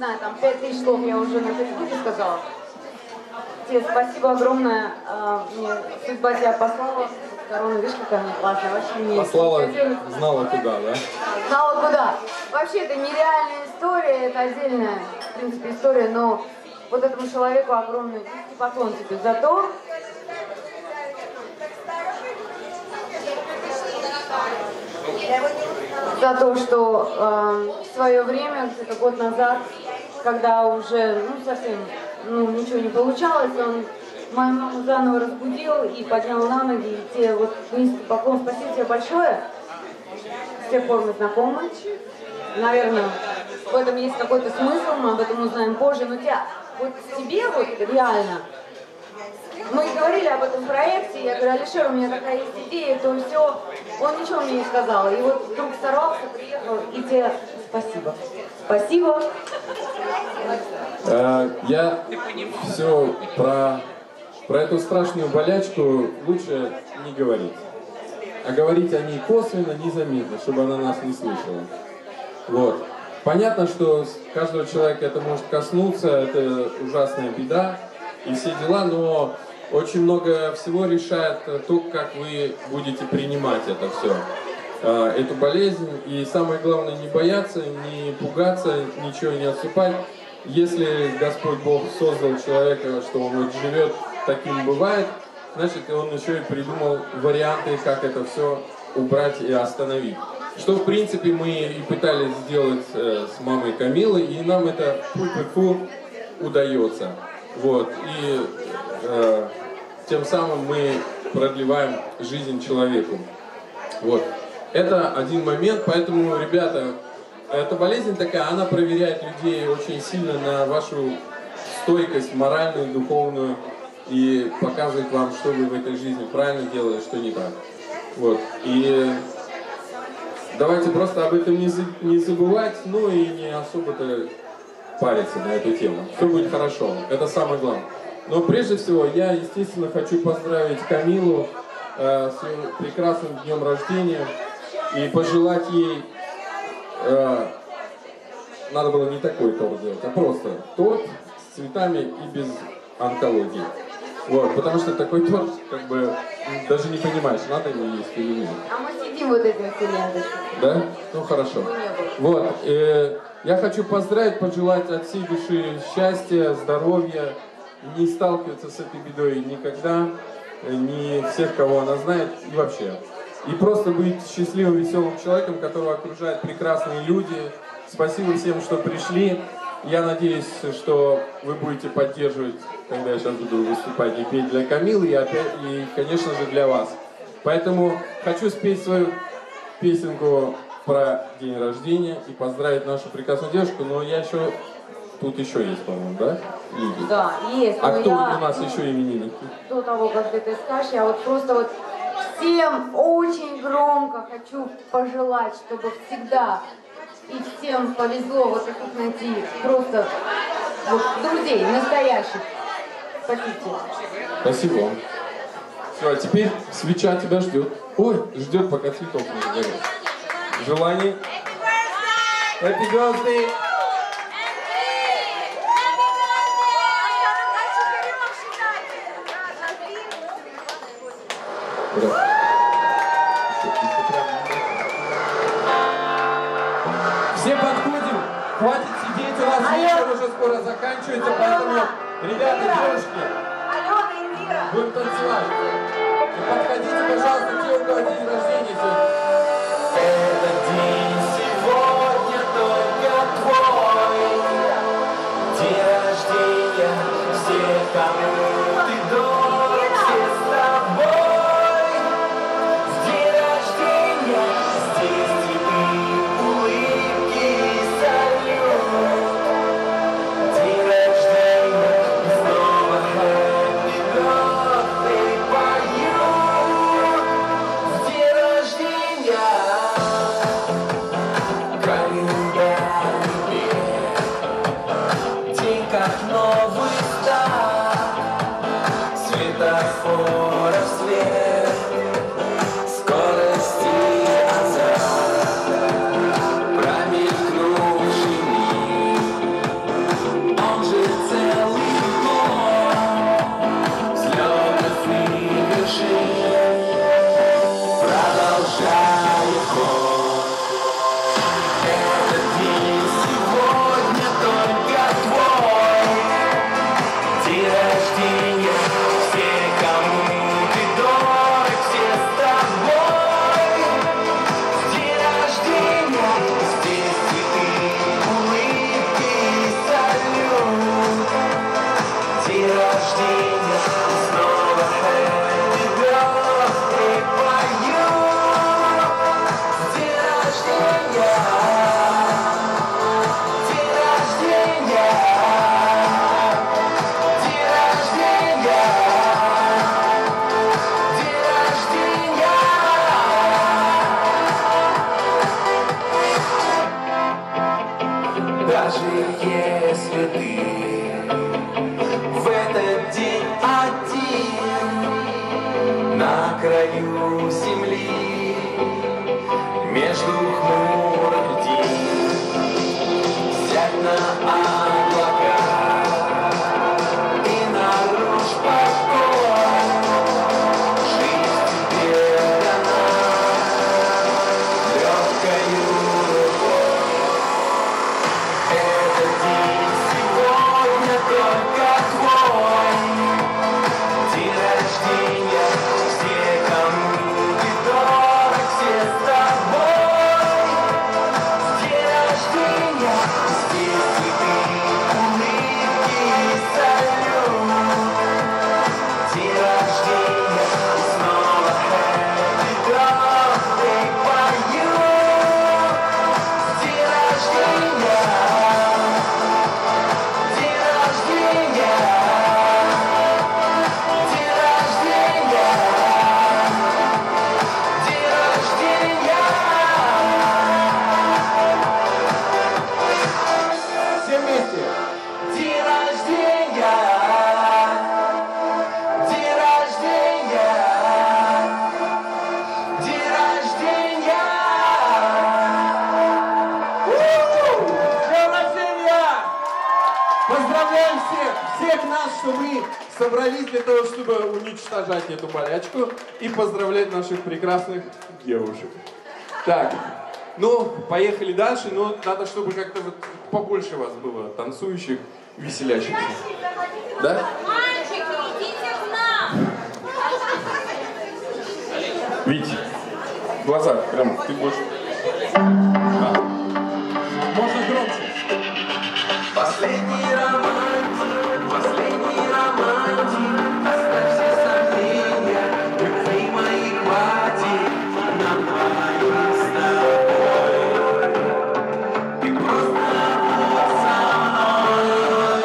Speaker 2: знаю, там пять тысяч слов я уже на Фейсбуке сказала. Тебе спасибо огромное. А, мне судьба тебя послала. Корона, видишь, какая она классная. Вообще не
Speaker 19: Послала, знала куда, да?
Speaker 2: Знала куда. Вообще, это нереальная история, это отдельная, в принципе, история, но вот этому человеку огромный низкий поклон тебе за то, за то, что э, в свое время, где-то год назад, когда уже ну, совсем ну, ничего не получалось, он мою маму заново разбудил и поднял на ноги. И тебе вот низкий поклон, спасибо тебе большое. С тех пор мы знакомы. Наверное, в этом есть какой-то смысл, мы об этом узнаем позже. Но тебя, вот тебе вот реально, мы говорили об этом проекте, я говорю, Алишер, у меня такая есть идея, то все. Он ничего мне не сказал. И вот вдруг сорвался, приехал, и тебе спасибо. Спасибо.
Speaker 19: Э, я все про, про эту страшную болячку лучше не говорить. А говорить о ней косвенно, незаметно, чтобы она нас не слышала. Вот. Понятно, что каждого человека это может коснуться, это ужасная беда и все дела, но очень много всего решает то, как вы будете принимать это все, эту болезнь. И самое главное, не бояться, не пугаться, ничего не отступать. Если Господь Бог создал человека, что он вот живет, таким бывает, значит, он еще и придумал варианты, как это все убрать и остановить. Что, в принципе, мы и пытались сделать э, с мамой Камилы, и нам это фу-фу-фу удается. Вот. И э, тем самым мы продлеваем жизнь человеку. Вот. Это один момент, поэтому, ребята, эта болезнь такая, она проверяет людей очень сильно на вашу стойкость моральную, духовную, и показывает вам, что вы в этой жизни правильно делали, что не так. Вот. И давайте просто об этом не забывать, ну и не особо-то париться на эту тему. Все будет хорошо, это самое главное. Но прежде всего я, естественно, хочу поздравить Камилу э, с ее прекрасным днем рождения и пожелать ей, э, надо было не такой торт делать, а просто торт с цветами и без онкологии. Вот, потому что такой торт, как бы, даже не понимаешь, надо его есть или нет.
Speaker 2: А мы сидим вот этим клиентом.
Speaker 19: Да? Ну хорошо. Вот, э, я хочу поздравить, пожелать от всей души счастья, здоровья, не сталкиваться с этой бедой никогда, ни всех, кого она знает, и вообще. И просто быть счастливым, веселым человеком, которого окружают прекрасные люди. Спасибо всем, что пришли. Я надеюсь, что вы будете поддерживать, когда я сейчас буду выступать, и петь для Камилы, и, опять, и, конечно же, для вас. Поэтому хочу спеть свою песенку про день рождения и поздравить нашу прекрасную девушку, но я еще... Тут еще есть, по-моему, да? Люди?
Speaker 2: Да, есть.
Speaker 19: А кто
Speaker 2: я...
Speaker 19: у нас еще именинники?
Speaker 2: До того, как ты это скажешь, я вот просто вот всем очень громко хочу пожелать, чтобы всегда и всем повезло вот таких найти просто вот, друзей, настоящих. Спасибо.
Speaker 19: Спасибо вам. Все, а теперь свеча тебя ждет. Ой, ждет, пока цветок не загорит. Желание. Happy birthday! Все подходим, хватит сидеть, у нас вечер уже скоро заканчивается, поэтому, ребята, девушки, будем танцевать. И подходите, пожалуйста, те, у кого день рождения сегодня.
Speaker 18: Этот день сегодня только твой, день рождения всех, кому ты дорог, все с тобой. В день рождения здесь цветы, улыбки и салют. День рождения и снова happy birthday поют. В день рождения Даже если ты в этот день один на краю земли между хмур льдин, сядь на облака и нарушь покой. Жизнь тебе дана легкою рукой. Этот день сегодня только твой. День рождения, все, кому ты дорог, все с тобой. День рождения, здесь цветы, улыбки и салют. День рождения, и снова happy birthday пою. День рождения, день рождения, день рождения, день рождения. Все вместе. День рождения, день рождения, день рождения.
Speaker 20: У-у-у! С днем рождения! Поздравляем всех, всех нас, что мы собрались для того, чтобы уничтожать эту болячку и поздравлять наших прекрасных девушек. Так, ну, поехали дальше, но надо, чтобы как-то вот побольше вас было, танцующих, веселящихся. Да?
Speaker 1: Мальчики, идите к нам!
Speaker 19: Вить, в глаза, прям, ты будешь... Да. Можно громче.
Speaker 18: Последний романтик, последний романтик, оставь все сомнения, любви моей хватит, нам двоим с тобой. Ты просто будь со мной.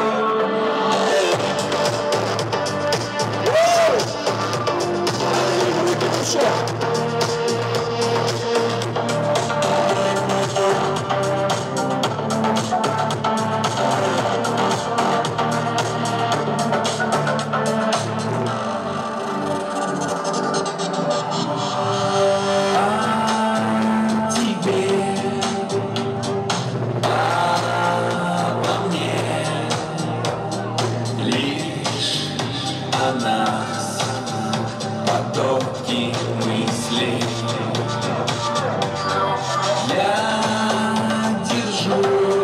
Speaker 18: О тебе, обо мне, лишь о нас потоки мыслей. Я держу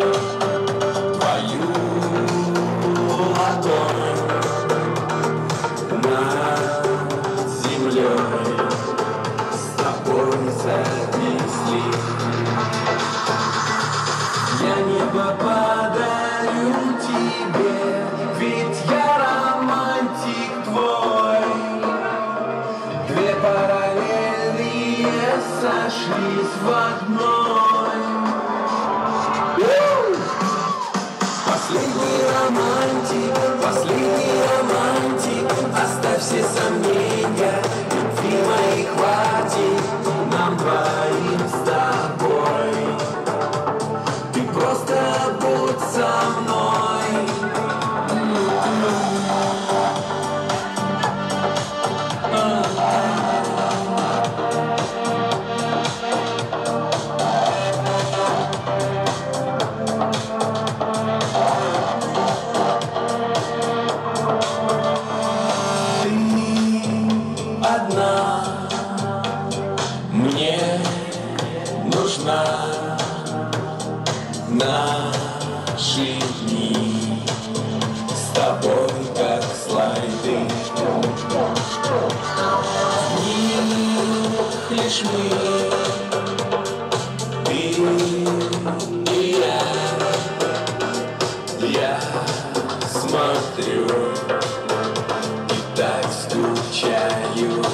Speaker 18: твою ладонь над землей, с тобой зависли. Я небо подарю тебе, ведь я романтик твой. Две параллельные сошлись в одной. Последний романтик, последний романтик, оставь все сомнения, любви моей хватит, нам двоим с тобой. Ты просто будь со мной. Одна мне нужна, наши дни с тобой как слайды. В них лишь мы, ты и я. Я смотрю и так скучаю.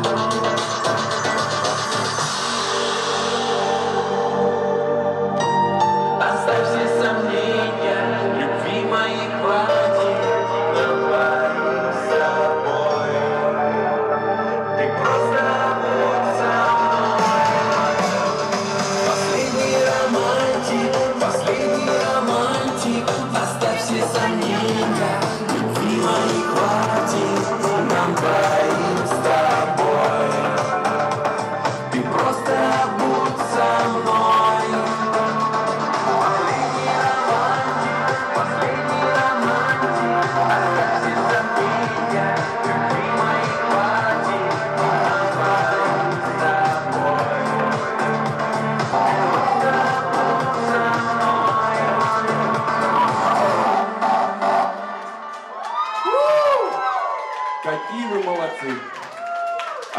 Speaker 18: Оставь все сомнения, любви моей хватит, нам двоим с тобой. Ты просто будь со мной. Последний романтик, последний романтик.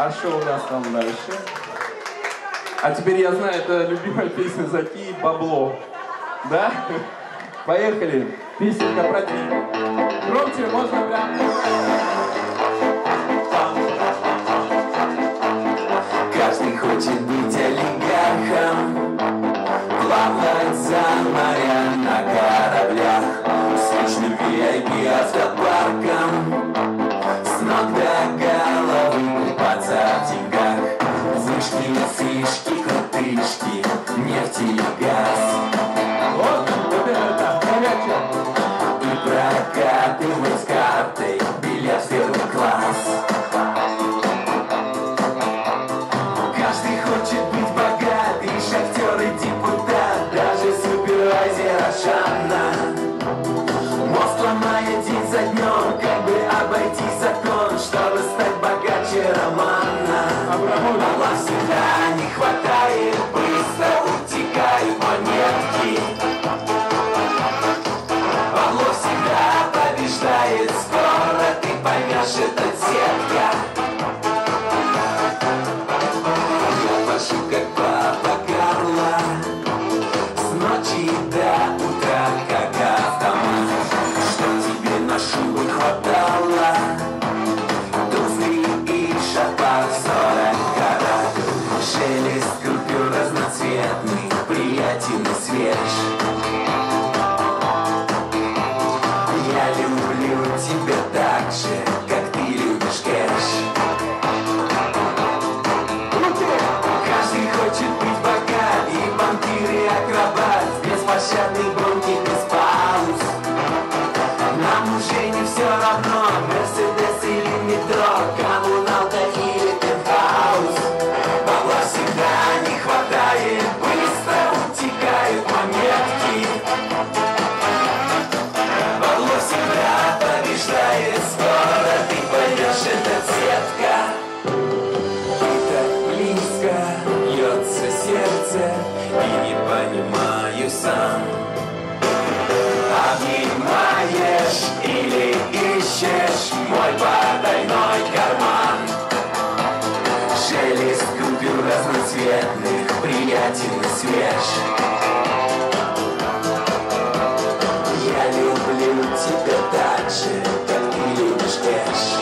Speaker 20: А что у нас там дальше? А теперь я знаю, это любимая песня Заки «Бабло». Да? Поехали. Песенка про деньги. Громче, можно прям...
Speaker 18: Каждый хочет быть олигархом, плавать за моря на кораблях, скучным ви ай пи автопарком, с ног до головы купаться в деньгах, вышки, фишки, крутышки, нефть и газ.
Speaker 20: Вот, вот это горячо.
Speaker 18: И прокатывай с картой билет в первый класс. Каждый хочет быть богатый, шахтер и депутат, даже супервайзер Ашана. Мозг ломает день за днем, как бы обойти закон, чтобы стать богаче романа. Бабла всегда не хватает, быстро утекают монетки. Бабло всегда побеждает, скоро ты поймешь, это сетка. Как папа Карла, с ночи до утра, как автомат. Что тебе на шубы хватало? Туфли и шапок сорок карат. Шелест купюр разноцветный, приятен и свеж. Я люблю тебя так же, как ты любишь кэш. Хочет быть богат и банкир и акробат, беспощадный гонки без пауз. Нам уже не все равно, Мерседес или метро, коммуналка или пентхаус. Бабла всегда не хватает, быстро утекают монетки. Бабло всегда побеждает, скоро ты поймешь, это сетка. Бьется сердце и не понимаю сам. Обнимаешь или ищешь мой потайной карман. Шелест купюр разноцветных, приятен и свеж. Я люблю тебя так же, как ты любишь кэш.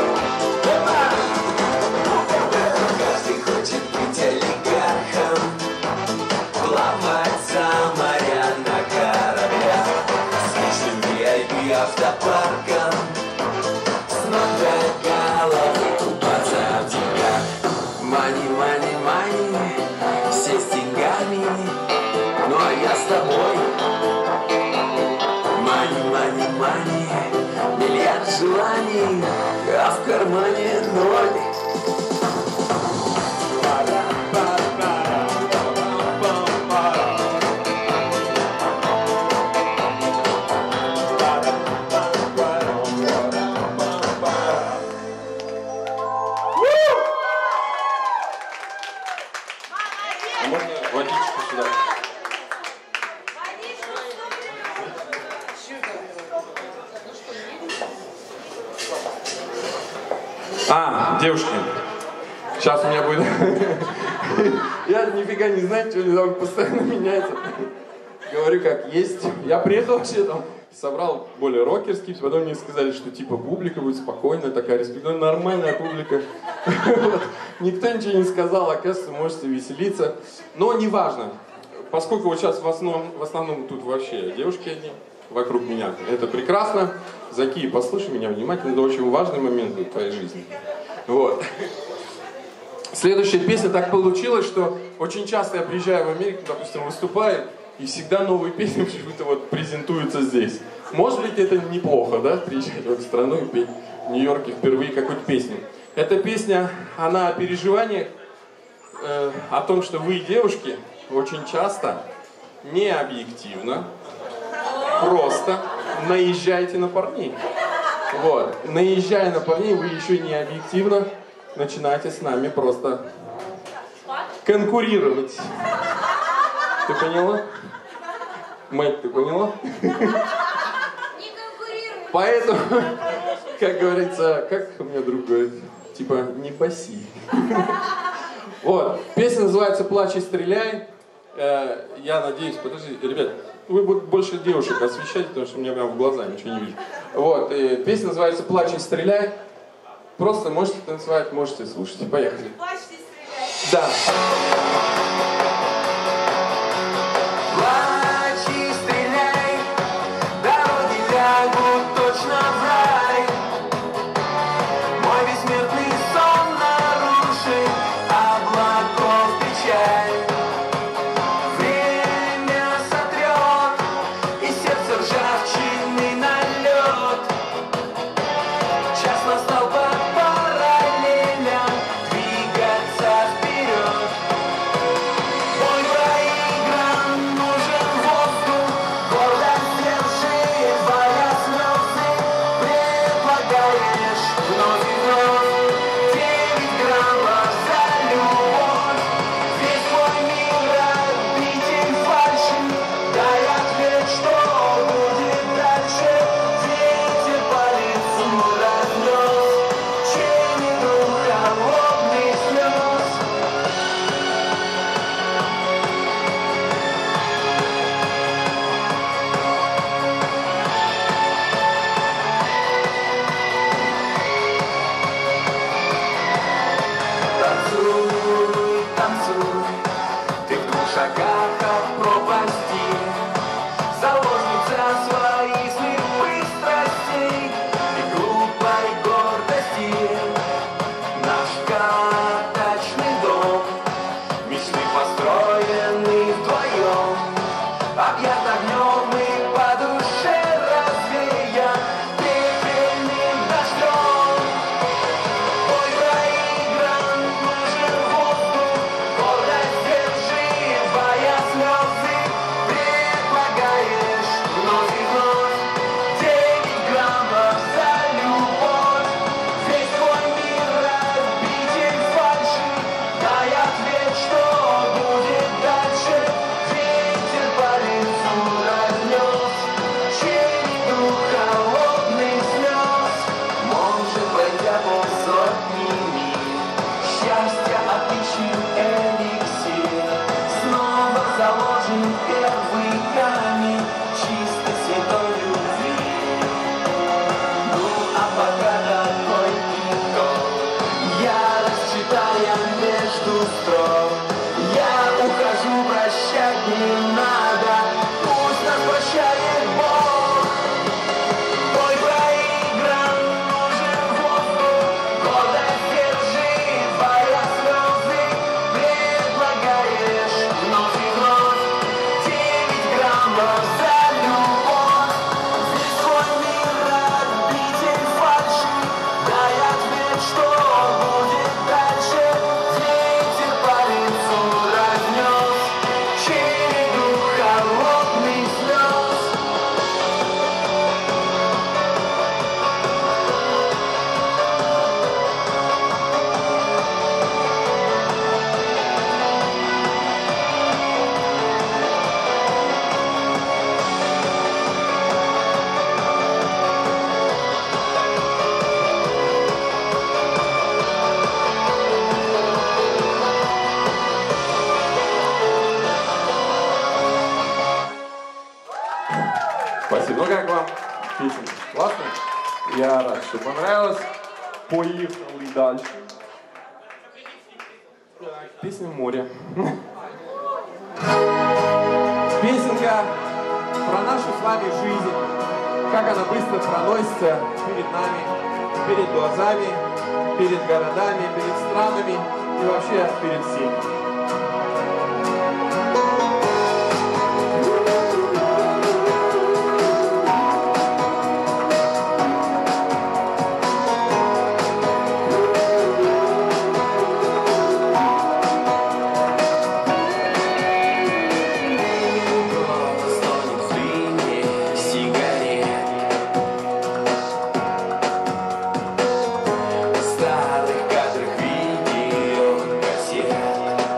Speaker 18: Каждый хочет быть олигархом, плавать за моря на кораблях, с личным ви ай пи автопарком, с ног до головы купаться в деньгах. Мани, мани, мани, все с деньгами, ну а я с тобой. Мани, мани, мани, миллиард желаний, а в кармане ноль.
Speaker 20: А, девушки, сейчас у меня будет... Я нифига не знаю, что он постоянно меняется. Говорю как есть. Я приехал вообще там, собрал более рокерский, потом мне сказали, что типа публика будет спокойная, такая респективная, нормальная публика. Никто ничего не сказал, оказывается, можете веселиться. Но неважно, поскольку вот сейчас в основном, в основном тут вообще девушки одни вокруг меня, это прекрасно. Заки, послушай меня внимательно, это очень важный момент в твоей жизни. Вот. Следующая песня, так получилось, что очень часто я приезжаю в Америку, допустим, выступаю, и всегда новые песни почему-то вот презентуются здесь. Может быть, это неплохо, да, приезжать в эту страну и петь в Нью-Йорке впервые какую-то песню. Эта песня, она о переживаниях, э, о том, что вы, девушки, очень часто не объективно, просто наезжаете на парней. Вот. Наезжая на парней, вы еще не объективно начинаете с нами просто конкурировать. Ты поняла? Мать, ты поняла? Поэтому, как говорится, как у меня друг говорит, Типа, не паси. Вот, песня называется «Плачь и стреляй». Э, я надеюсь, подожди, ребят, вы больше девушек освещайте, потому что у меня прям в глаза ничего не вижу. Вот, и песня называется «Плачь и стреляй». Просто можете танцевать, можете слушать. Поехали.
Speaker 9: Плачь и стреляй.
Speaker 20: Да.
Speaker 8: Плачь и стреляй, дороги лягут точно в рай. Мой бессмертный сон нарушит облаков печаль. Время сотрет и сердце ржавчины налет. Час настал по параллелям двигаться вперед. Бой проигран, нужен воздух, гордость свершит твоя слезы. Предлагаешь вновь и вновь девять граммов за любовь. Весь твой мир обитель фальши. Дай ответ, что будет дальше. Ветер по лицу разнес, чей дух холодный слез. Танцуй, танцуй, ты в двух шагах от пропасти, заложница своих слепых страстей и глупой гордости. Наш карточный дом, мечты построены вдвоем, объят огнем и по душе развеян пепельным дождем. Бой проигран, нужен воздух, гордость держит твоя слезы. Предлагаешь вновь и вновь девять граммов за любовь. Весь твой мир обитель фальши. Дай ответ, что будет дальше. Ветер по лицу разнес, чей дух холодный слез. Может, пройдя полсотни миль, счастья отыщем эликсир. Снова заложим первый камень чистой святой любви. Ну, а пока такой итог, ярость читая между строк. Я ухожу, прощать не надо, пусть нас прощает Бог. Бой проигран, нужен воздух, гордость держит твоя слезы. Предлагаешь вновь и вновь девять граммов за любовь. Весь твой мир обитель фальши. Дай ответ, что будет дальше. Ветер по лицу разнес, чей дух холодный слез.
Speaker 20: Спасибо. Ну как вам песня? Классно? Я рад, что понравилось. Поехали дальше. Песня «Море». Песенка про нашу с вами жизнь. Как она быстро проносится перед нами, перед глазами, перед городами, перед странами и вообще перед всеми.
Speaker 8: Старых кадрах видеокассет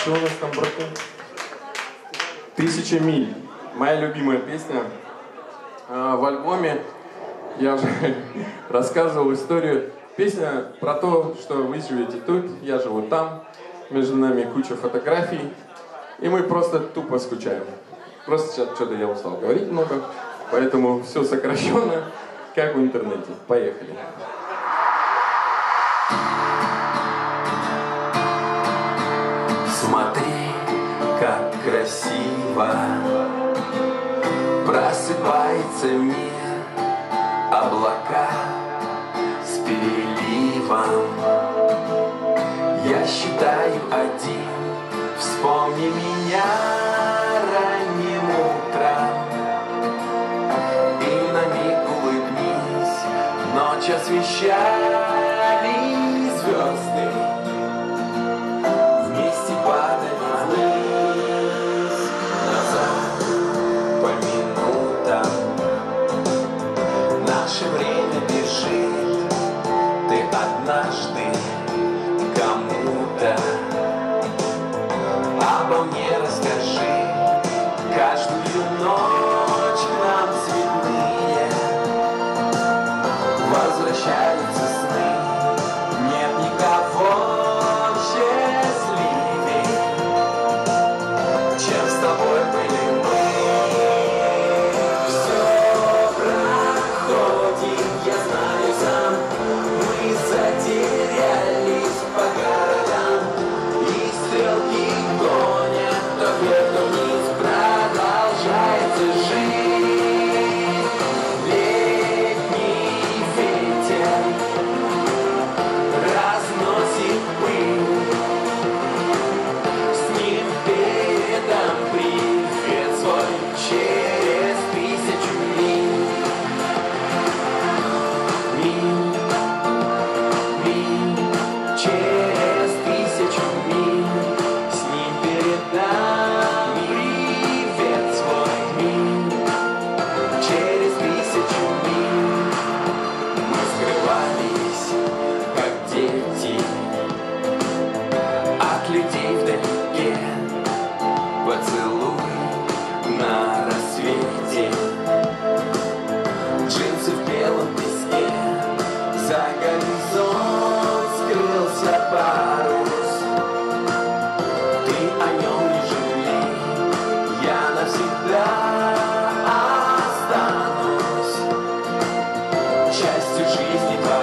Speaker 20: Что у нас там, браты? «Тысяча миль». Моя любимая песня. А, в альбоме я уже рассказывал историю. Песня про то, что вы живете тут, я живу там. Между нами куча фотографий. И мы просто тупо скучаем. Просто сейчас что-то я устал говорить много. Поэтому все сокращенно, как в интернете. Поехали.
Speaker 18: Смотри, как красиво просыпается мир, облака с переливом. Я считаю один, вспомни меня ранним утром и на миг улыбнись. Ночь освещали звезды, вместе падали вниз, назад по минутам. Наше время бежит, ты однажды кому-то обо мне расскажи. Каждую ночь к нам цветные возвращаются сны. Нет никого счастливей, чем с тобой были мы. Все проходит, я знаю сам. Мы затерялись по городам, и стрелки гонят то вверх, то вниз. Продолжается жизнь. Летний ветер разносит пыль, с ним передам привет свой через тысячу миль. Миль, миль, через тысячу миль, с ним передам привет свой. Миль, через тысячу миль мы скрывались, как дети, от людей вдалеке. Поцелуй на рассвете, джинсы в белом песке, за горизонт скрылся парус. Ты о нем не жалей, я навсегда останусь частью жизни твоей.